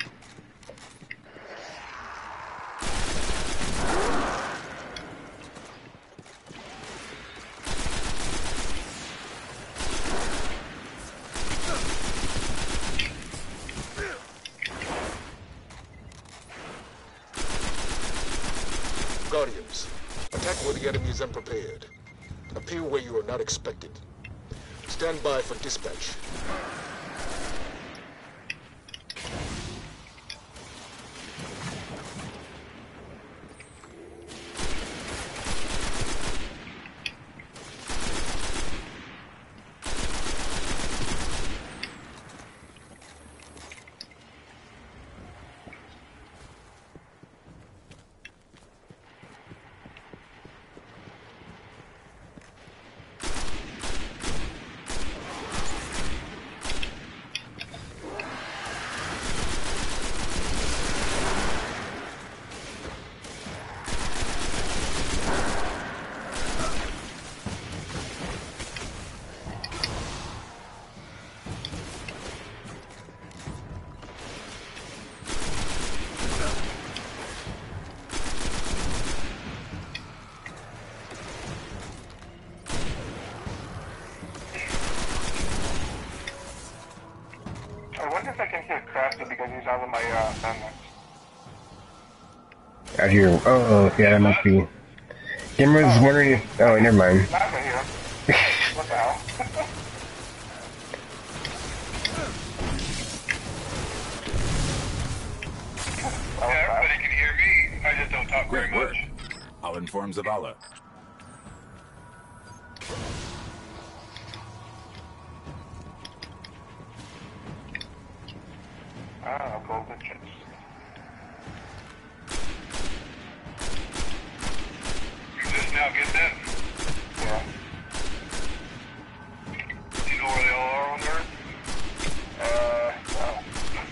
Guardians, attack where the enemy is unprepared. Appear where you are not expected. Stand by for dispatch. I wonder if I can hear Crafty because he's out of my bandmax. Out here. Oh, yeah, that might be. Gimmer was wondering if. Oh, never mind. Not over here. What the hell? Yeah, everybody can hear me. I just don't talk very Great work. much. I'll inform Zavala. Ah, golden chips. You just now get that? Yeah. Do you know where they all are on Earth? No.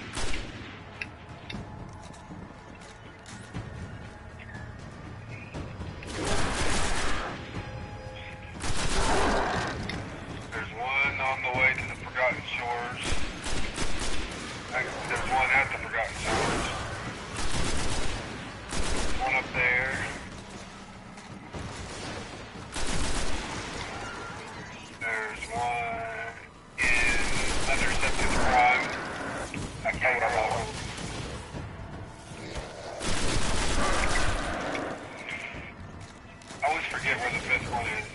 There's one on the way to the Forgotten Shores. There's one at the Forgotten Shores. One up there. There's one in Intercepted Prime. I can't remember that one. I always forget where the 5th one is.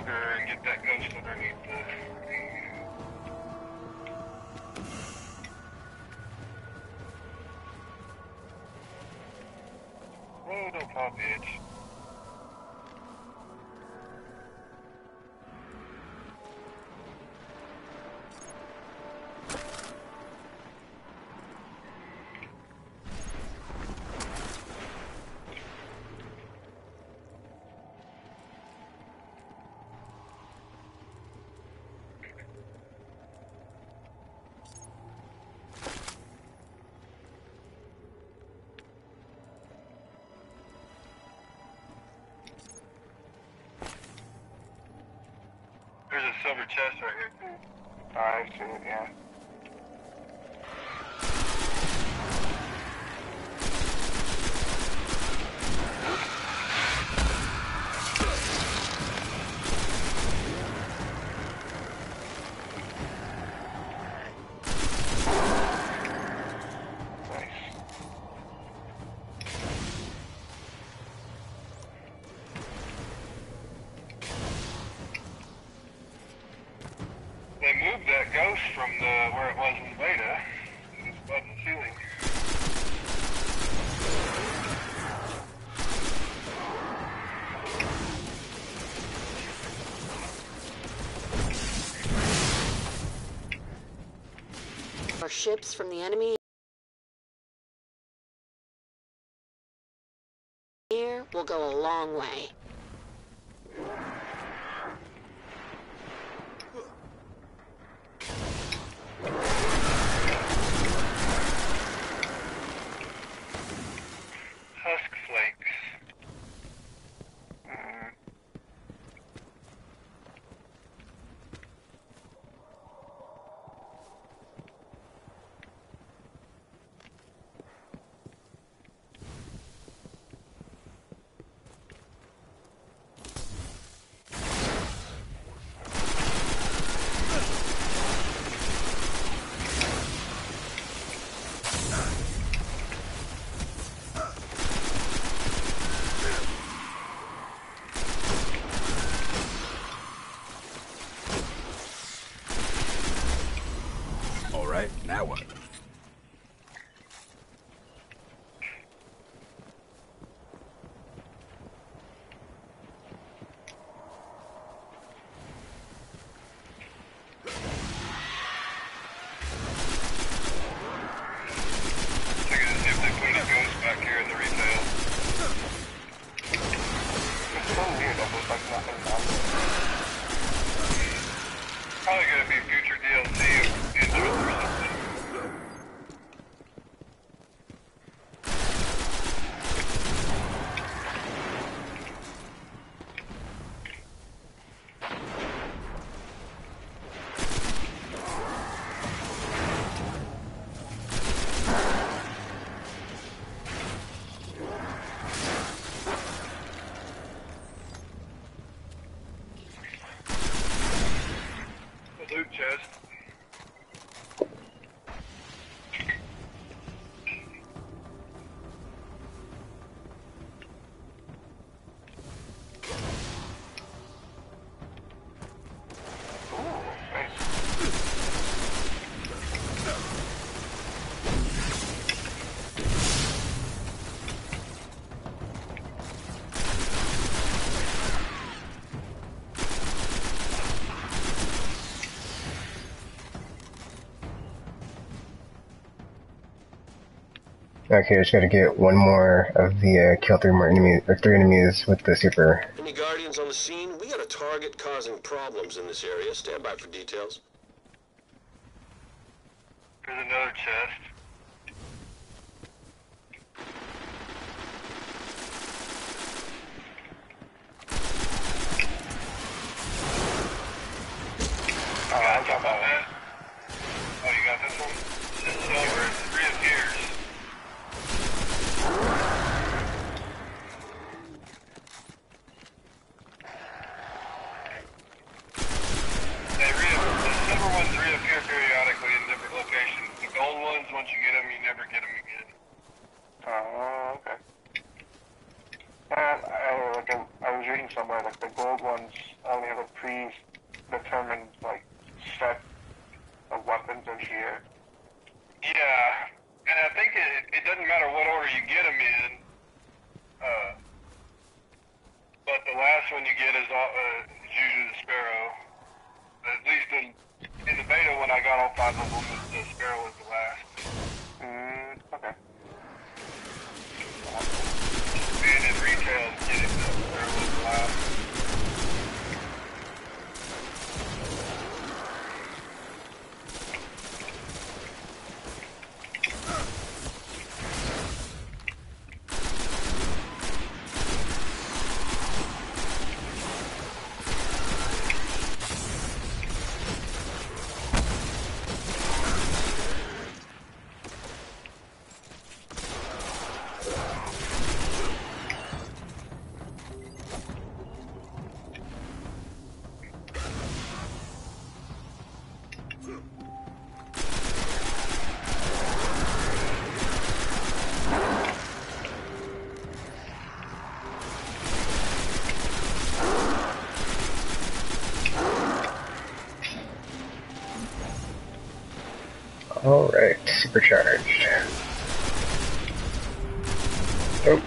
bunker and get that ghost underneath the... Oh, don't pop it. There's a silver chest right here. Oh, I see it, yeah. They moved that ghost from where it was in beta. It's above the ceiling. Our ships from the enemy here will go a long way. Husk flakes. All right, now what? Check it and see if they put any ghosts back here in the retail. It's so weird that there's like nothing down there. Probably gonna be future DLC intro or something. The loot chest. Okay, I just gotta get one more of the, kill 3 more enemies, or 3 enemies with the super. Any Guardians on the scene? We got a target causing problems in this area. Stand by for details. There's another chest. Oh, I got that. Oh, you got this one? It's silver. It reappears. The silver ones reappear periodically in different locations. The gold ones, once you get them, you never get them again. Oh, okay. I was reading somewhere like the gold ones only have a predetermined, like, set of weapons in here. Yeah, and I think it doesn't matter what order you get them in, but the last one you get is usually the Sparrow. At least in the beta when I got all 5 of them, the Sparrow was the last. Okay. And in retail, getting the Sparrow was the last. Alright, supercharged. Oh.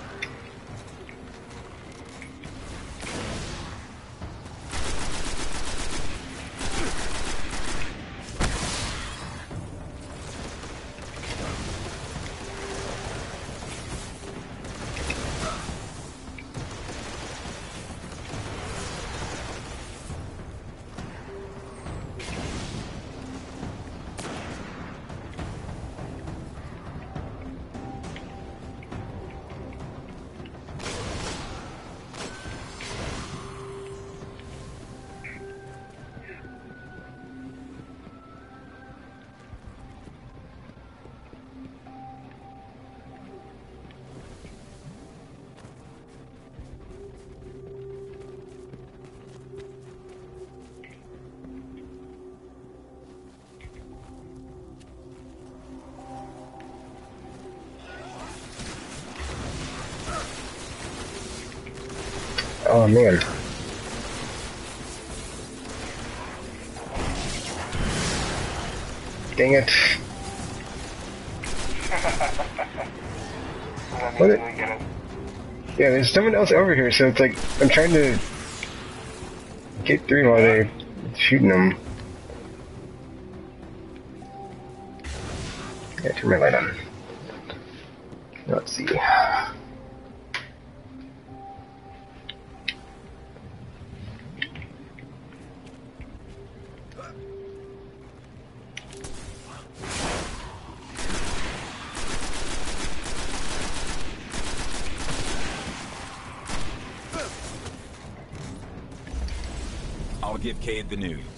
Oh man. Dang it. What yeah, there's someone else over here, so it's like I'm trying to get through while they're shooting them. Yeah, turn my light on. Let's see. I'll give Cade the news.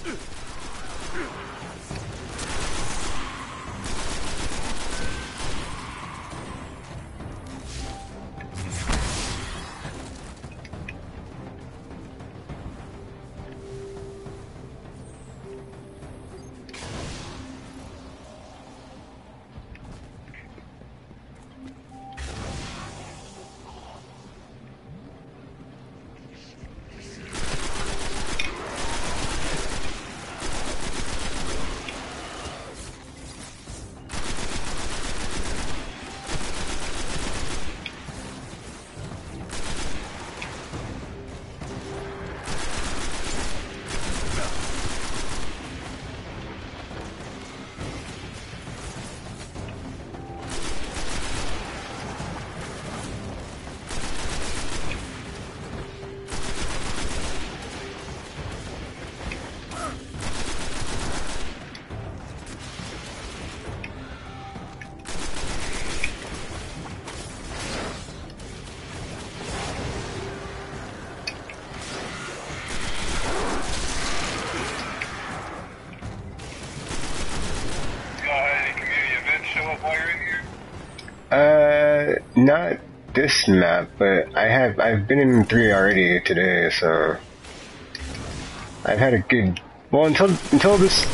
Not this map, but I've been in 3 already today, so I've had a good, well, until this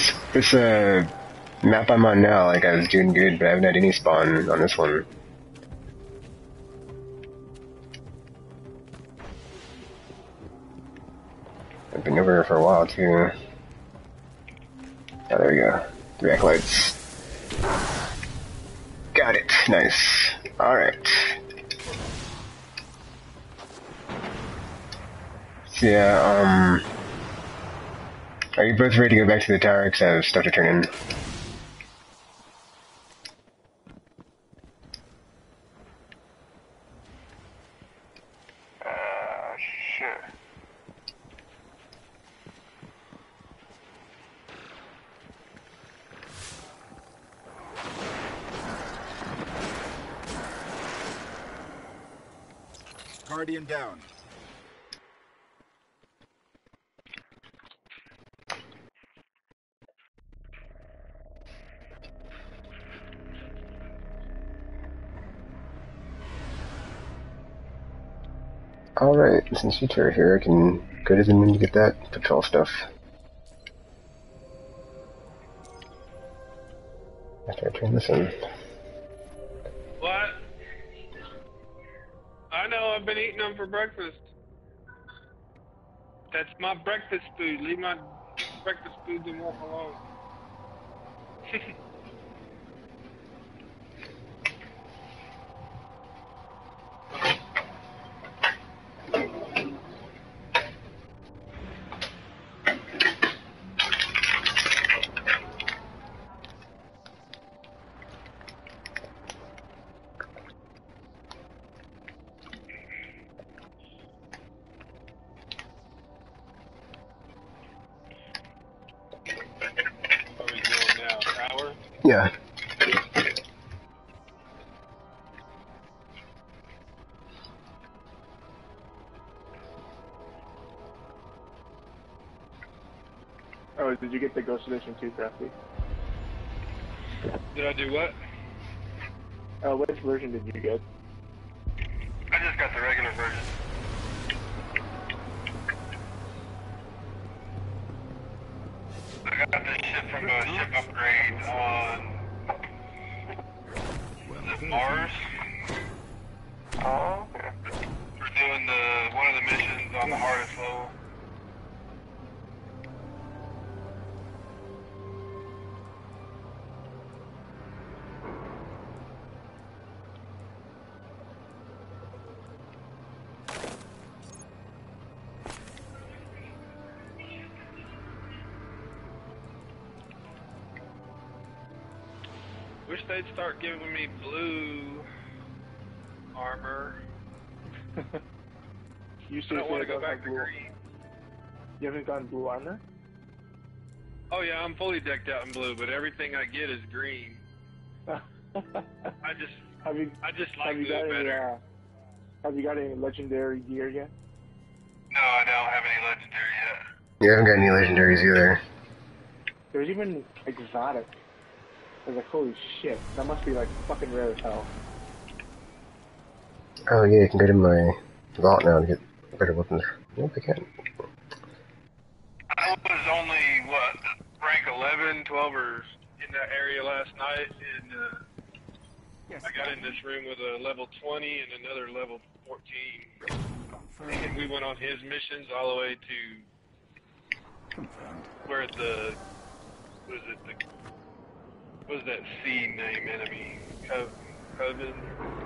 map I'm on now, like I was doing good, but I haven't had any spawn on this one. I've been over here for a while too. Oh, there we go. 3 acolytes. Got it. Nice. Alright. So yeah, are you both ready to go back to the tower? Because I have stuff to turn in. Sure. Guardian down. Alright, since you two are here, I can go to the moon to get that patrol stuff. After I turn this in. What? I know, I've been eating them for breakfast. That's my breakfast food. Leave my breakfast food and walk alone. Yeah. Oh, did you get the Ghost Edition 2, Crafty? Did I do what? Which version did you get? I just got the regular version. I got this ship from a ship upgrade on Mars. Oh, okay. We're doing one of the missions on the hardest level. Wish they'd start giving me blue armor. You I don't want to go back to green. You haven't gotten blue armor? Oh yeah, I'm fully decked out in blue, but everything I get is green. I just like blue better. Have you got any legendary gear yet? No, I don't have any legendary yet. You haven't got any legendaries either. There's even exotic. I was like, holy shit, that must be like fucking rare as hell. Oh yeah, you can go to my vault now to get better weapons. Nope, I can't. I was only, what, rank 11, 12 or in that area last night, and I got in this room with a level 20 and another level 14. And we went on his missions all the way to where the, what is that C name enemy? Coven?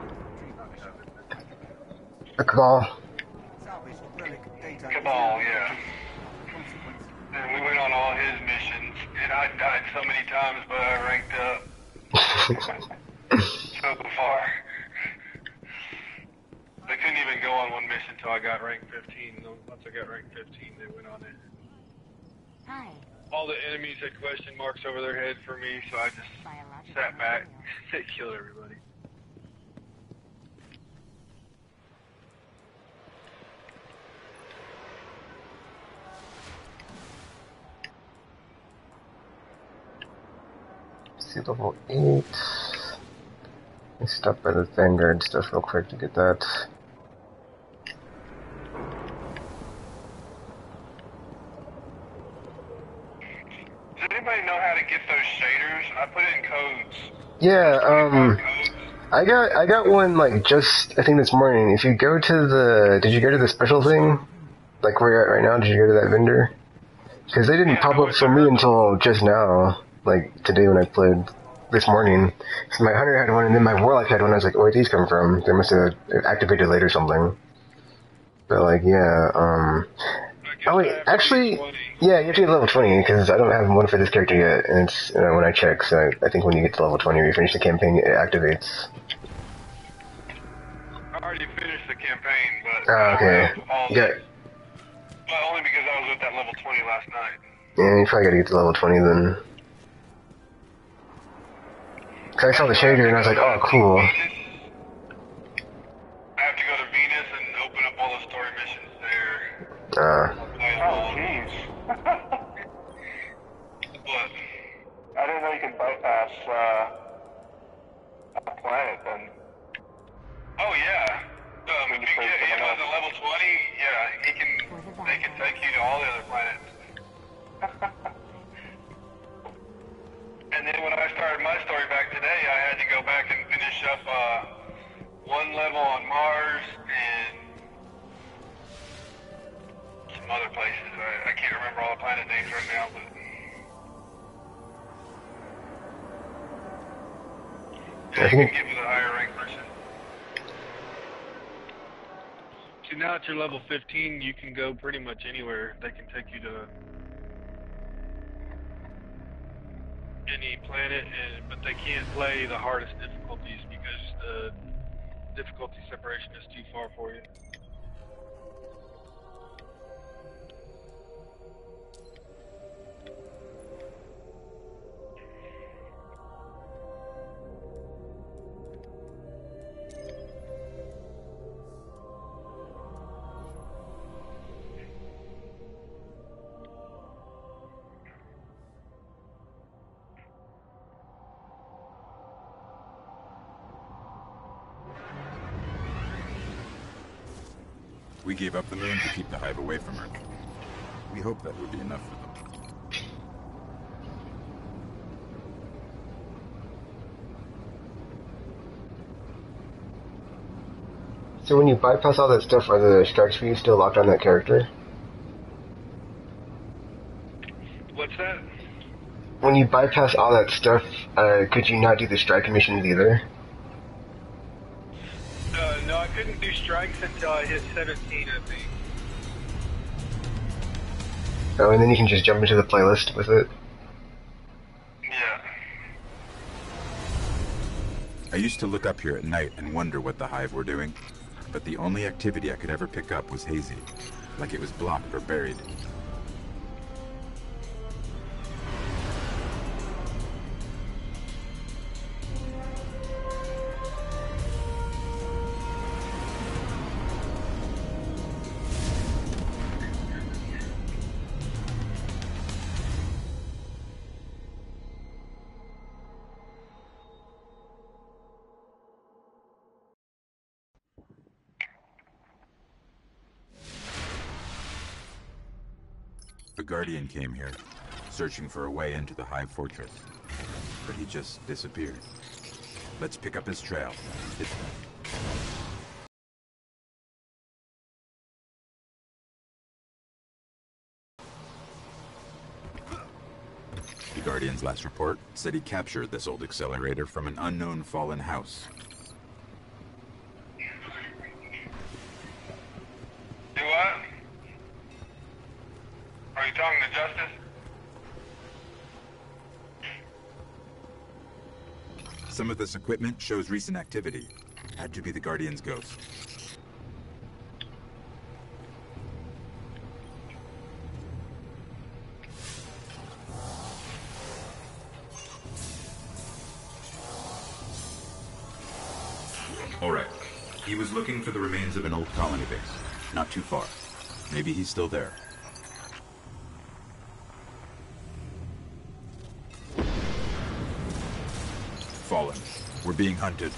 A Cabal. Cabal, yeah. And we went on all his missions, and I died so many times, but I ranked up so far. They couldn't even go on one mission until I got rank 15. Once I got rank 15, they went on it. Hi. All the enemies had question marks over their head for me, so I just sat back and killed everybody. See level 8. I stopped by the Vanguard stuff real quick to get that. Does anybody know how to get those shaders? I put in codes. Yeah, I got one like just I think this morning. If you go to the, did you go to the special thing? Like where you're at right now, did you go to that vendor? Because they didn't pop up for me until just now, like today when I played this morning. So my hunter had one and then my warlock had one. I was like, where'd these come from? They must have activated late or something. But like, yeah, oh wait, actually, yeah, you have to get level 20 because I don't have one for this character yet, and it's when I check. So I think when you get to level 20 or you finish the campaign, it activates. I already finished the campaign, but okay. Yeah. But only because I was at that level 20 last night. Yeah, you probably gotta get to level 20 then. Cause I saw the shader and I was like, oh, cool. I have to go to Venus and open up all the story missions there. Oh, jeez. What? I didn't know you could bypass a planet then. Oh yeah. If you get him as a level 20, yeah, they can take you to all the other planets. And then when I started my story back today, I had to go back and finish up one level on Mars and some other places. I can't remember all the planet names right now, but yeah, you can get with a higher rank person. So now at your level 15, you can go pretty much anywhere. They can take you to any planet, but they can't play the hardest difficulties because the difficulty separation is too far for you. We gave up the moon to keep the Hive away from her. We hoped that would be enough for them. So when you bypass all that stuff, are the strikes for you still locked on that character? What's that? When you bypass all that stuff, could you not do the strike missions either? No, I couldn't do strikes until I hit 17, I think. Oh, and then you can just jump into the playlist with it? Yeah. I used to look up here at night and wonder what the Hive were doing, but the only activity I could ever pick up was hazy, like it was blocked or buried. The Guardian came here, searching for a way into the Hive Fortress, but he just disappeared. Let's pick up his trail. The Guardian's last report said he captured this old accelerator from an unknown fallen house. Do what? Are you talking to Justice? Some of this equipment shows recent activity. Had to be the Guardian's ghost. All right. He was looking for the remains of an old colony base. Not too far. Maybe he's still there. Fallen. We're being hunted.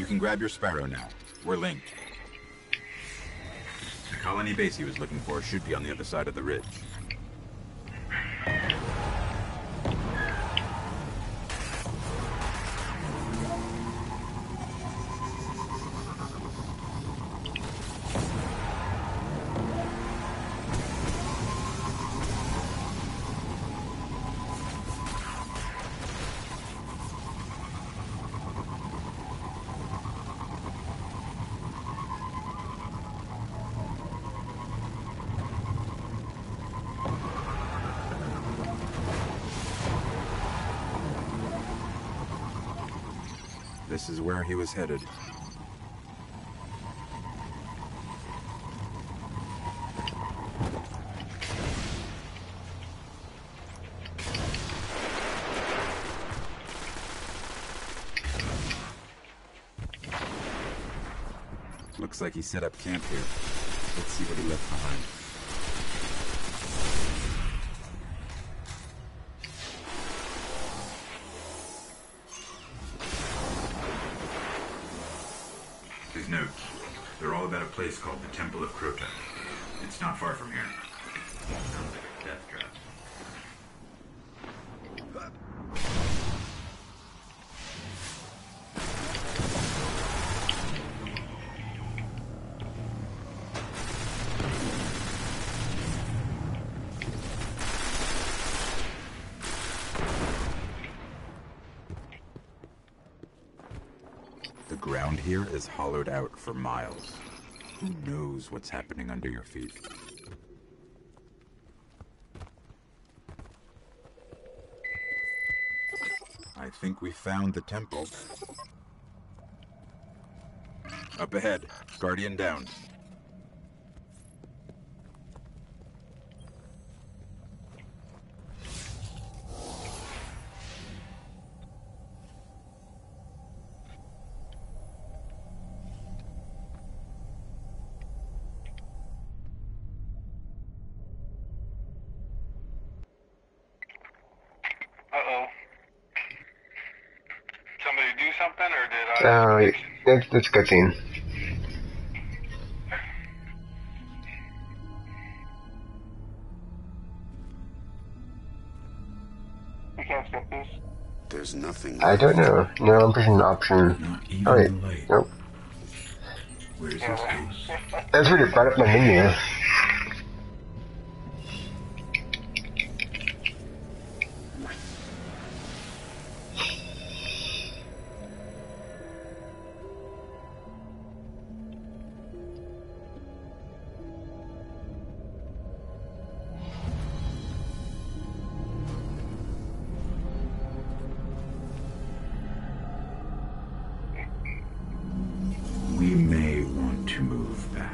can grab your Sparrow now. We're linked. The colony base he was looking for should be on the other side of the ridge. This is where he was headed. Looks like he set up camp here. Let's see what he left behind. His notes. They're all about a place called the Temple of Crota. It's not far from here. Sounds like a death trap. The ground here is hollowed out for miles. Who knows what's happening under your feet? I think we found the temple. Up ahead, Guardian down. Uh-oh. Somebody do something, or did I... It's cutscene. We can't skip this. There's nothing. I don't know. No, I'm pushing option. Oh wait, nope. Where's his face? That's what it brought up my menu. We may want to move back.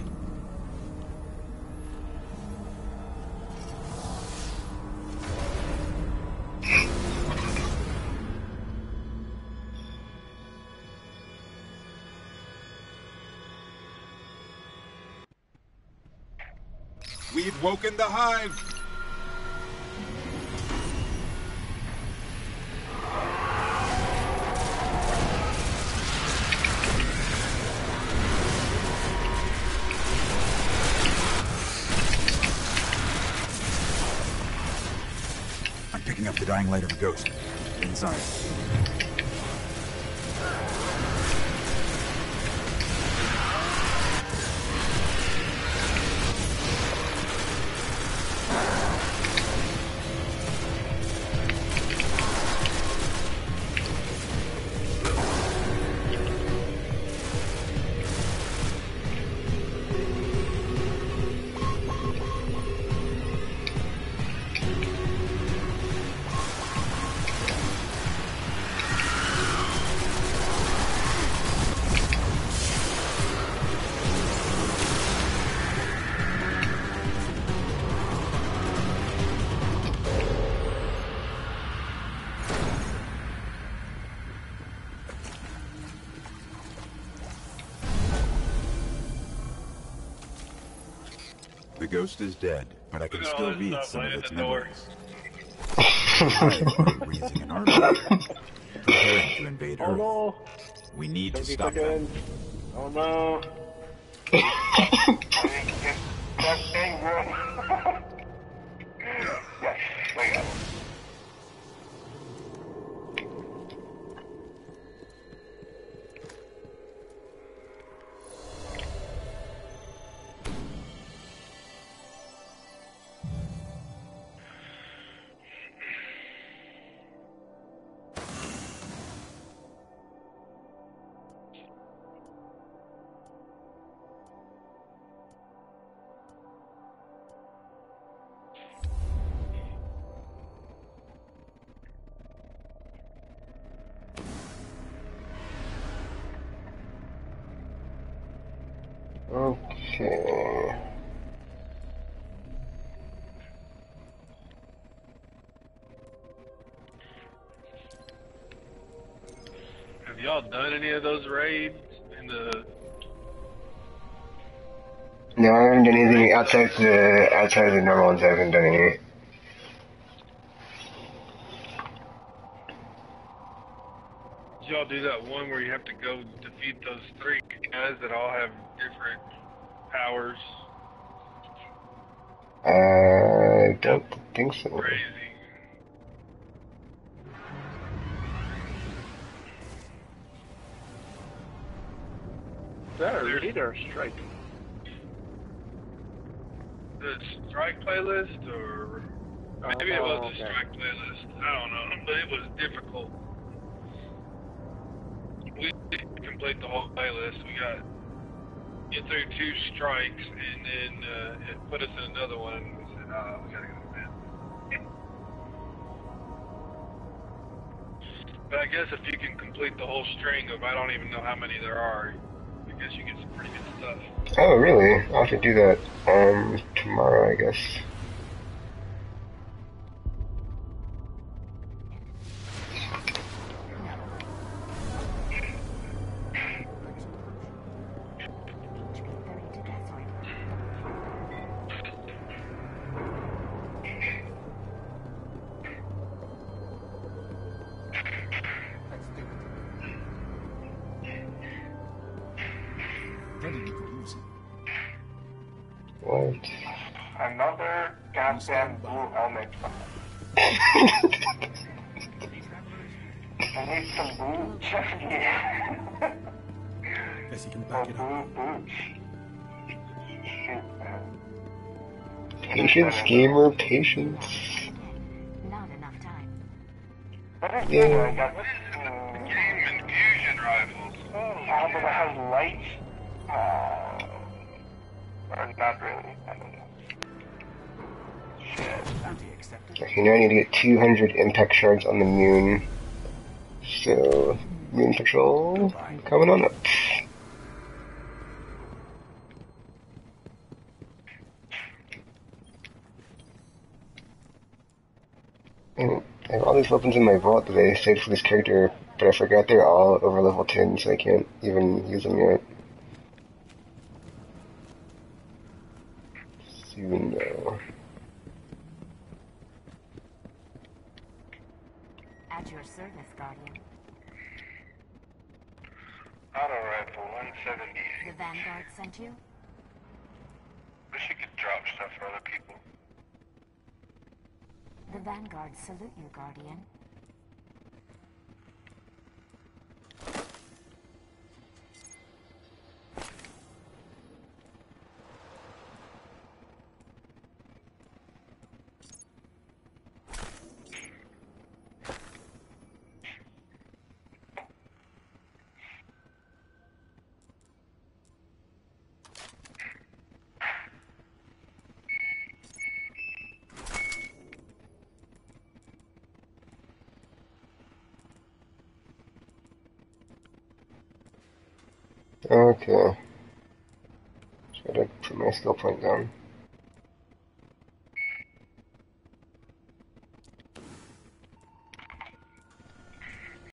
We've woken the hive! Picking up the dying light of a ghost. Inside. The ghost is dead, but I can still read some of its memories. Raising an army, preparing to invade Earth. We need to Some stop people them. did. Oh no. I think it's that thing, bro. Yes, we got it. Okay. Have y'all done any of those raids in the? No, I haven't done anything outside the normal ones. I haven't done any. Did y'all do that one where you have to go defeat those 3 guys that all have different powers? I don't think so. Crazy. Is that a raid or a strike? The strike playlist, or maybe it was the strike playlist. I don't know, but it was difficult. We didn't complete the whole playlist. We got get through 2 strikes, and then it put us in another one. And we said, we gotta go to bed. But I guess if you can complete the whole string of, I don't even know how many there are, I guess you get some pretty good stuff. Oh, really? I'll have to do that tomorrow, I guess. What? Another goddamn blue helmet. I need some blue chutney. Guess you can back it up. Blue boots. Shoot, man. Patience, gamer, patience. Not enough time. What is Yeah. this? I got Game infusion rifles. Oh, but it has lights. Or not really. I don't know. Shit. Bounty accepted. Okay, now I need to get 200 impact shards on the moon. So, moon patrol coming on up. And I have all these weapons in my vault that I saved for this character, but I forgot they're all over level 10, so I can't even use them yet. Soon though. At your service, Guardian. Auto rifle 170. The Vanguard sent you? Wish you could drop stuff for other people. The Vanguard salute you, Guardian. Okay. Try to put my skill point down.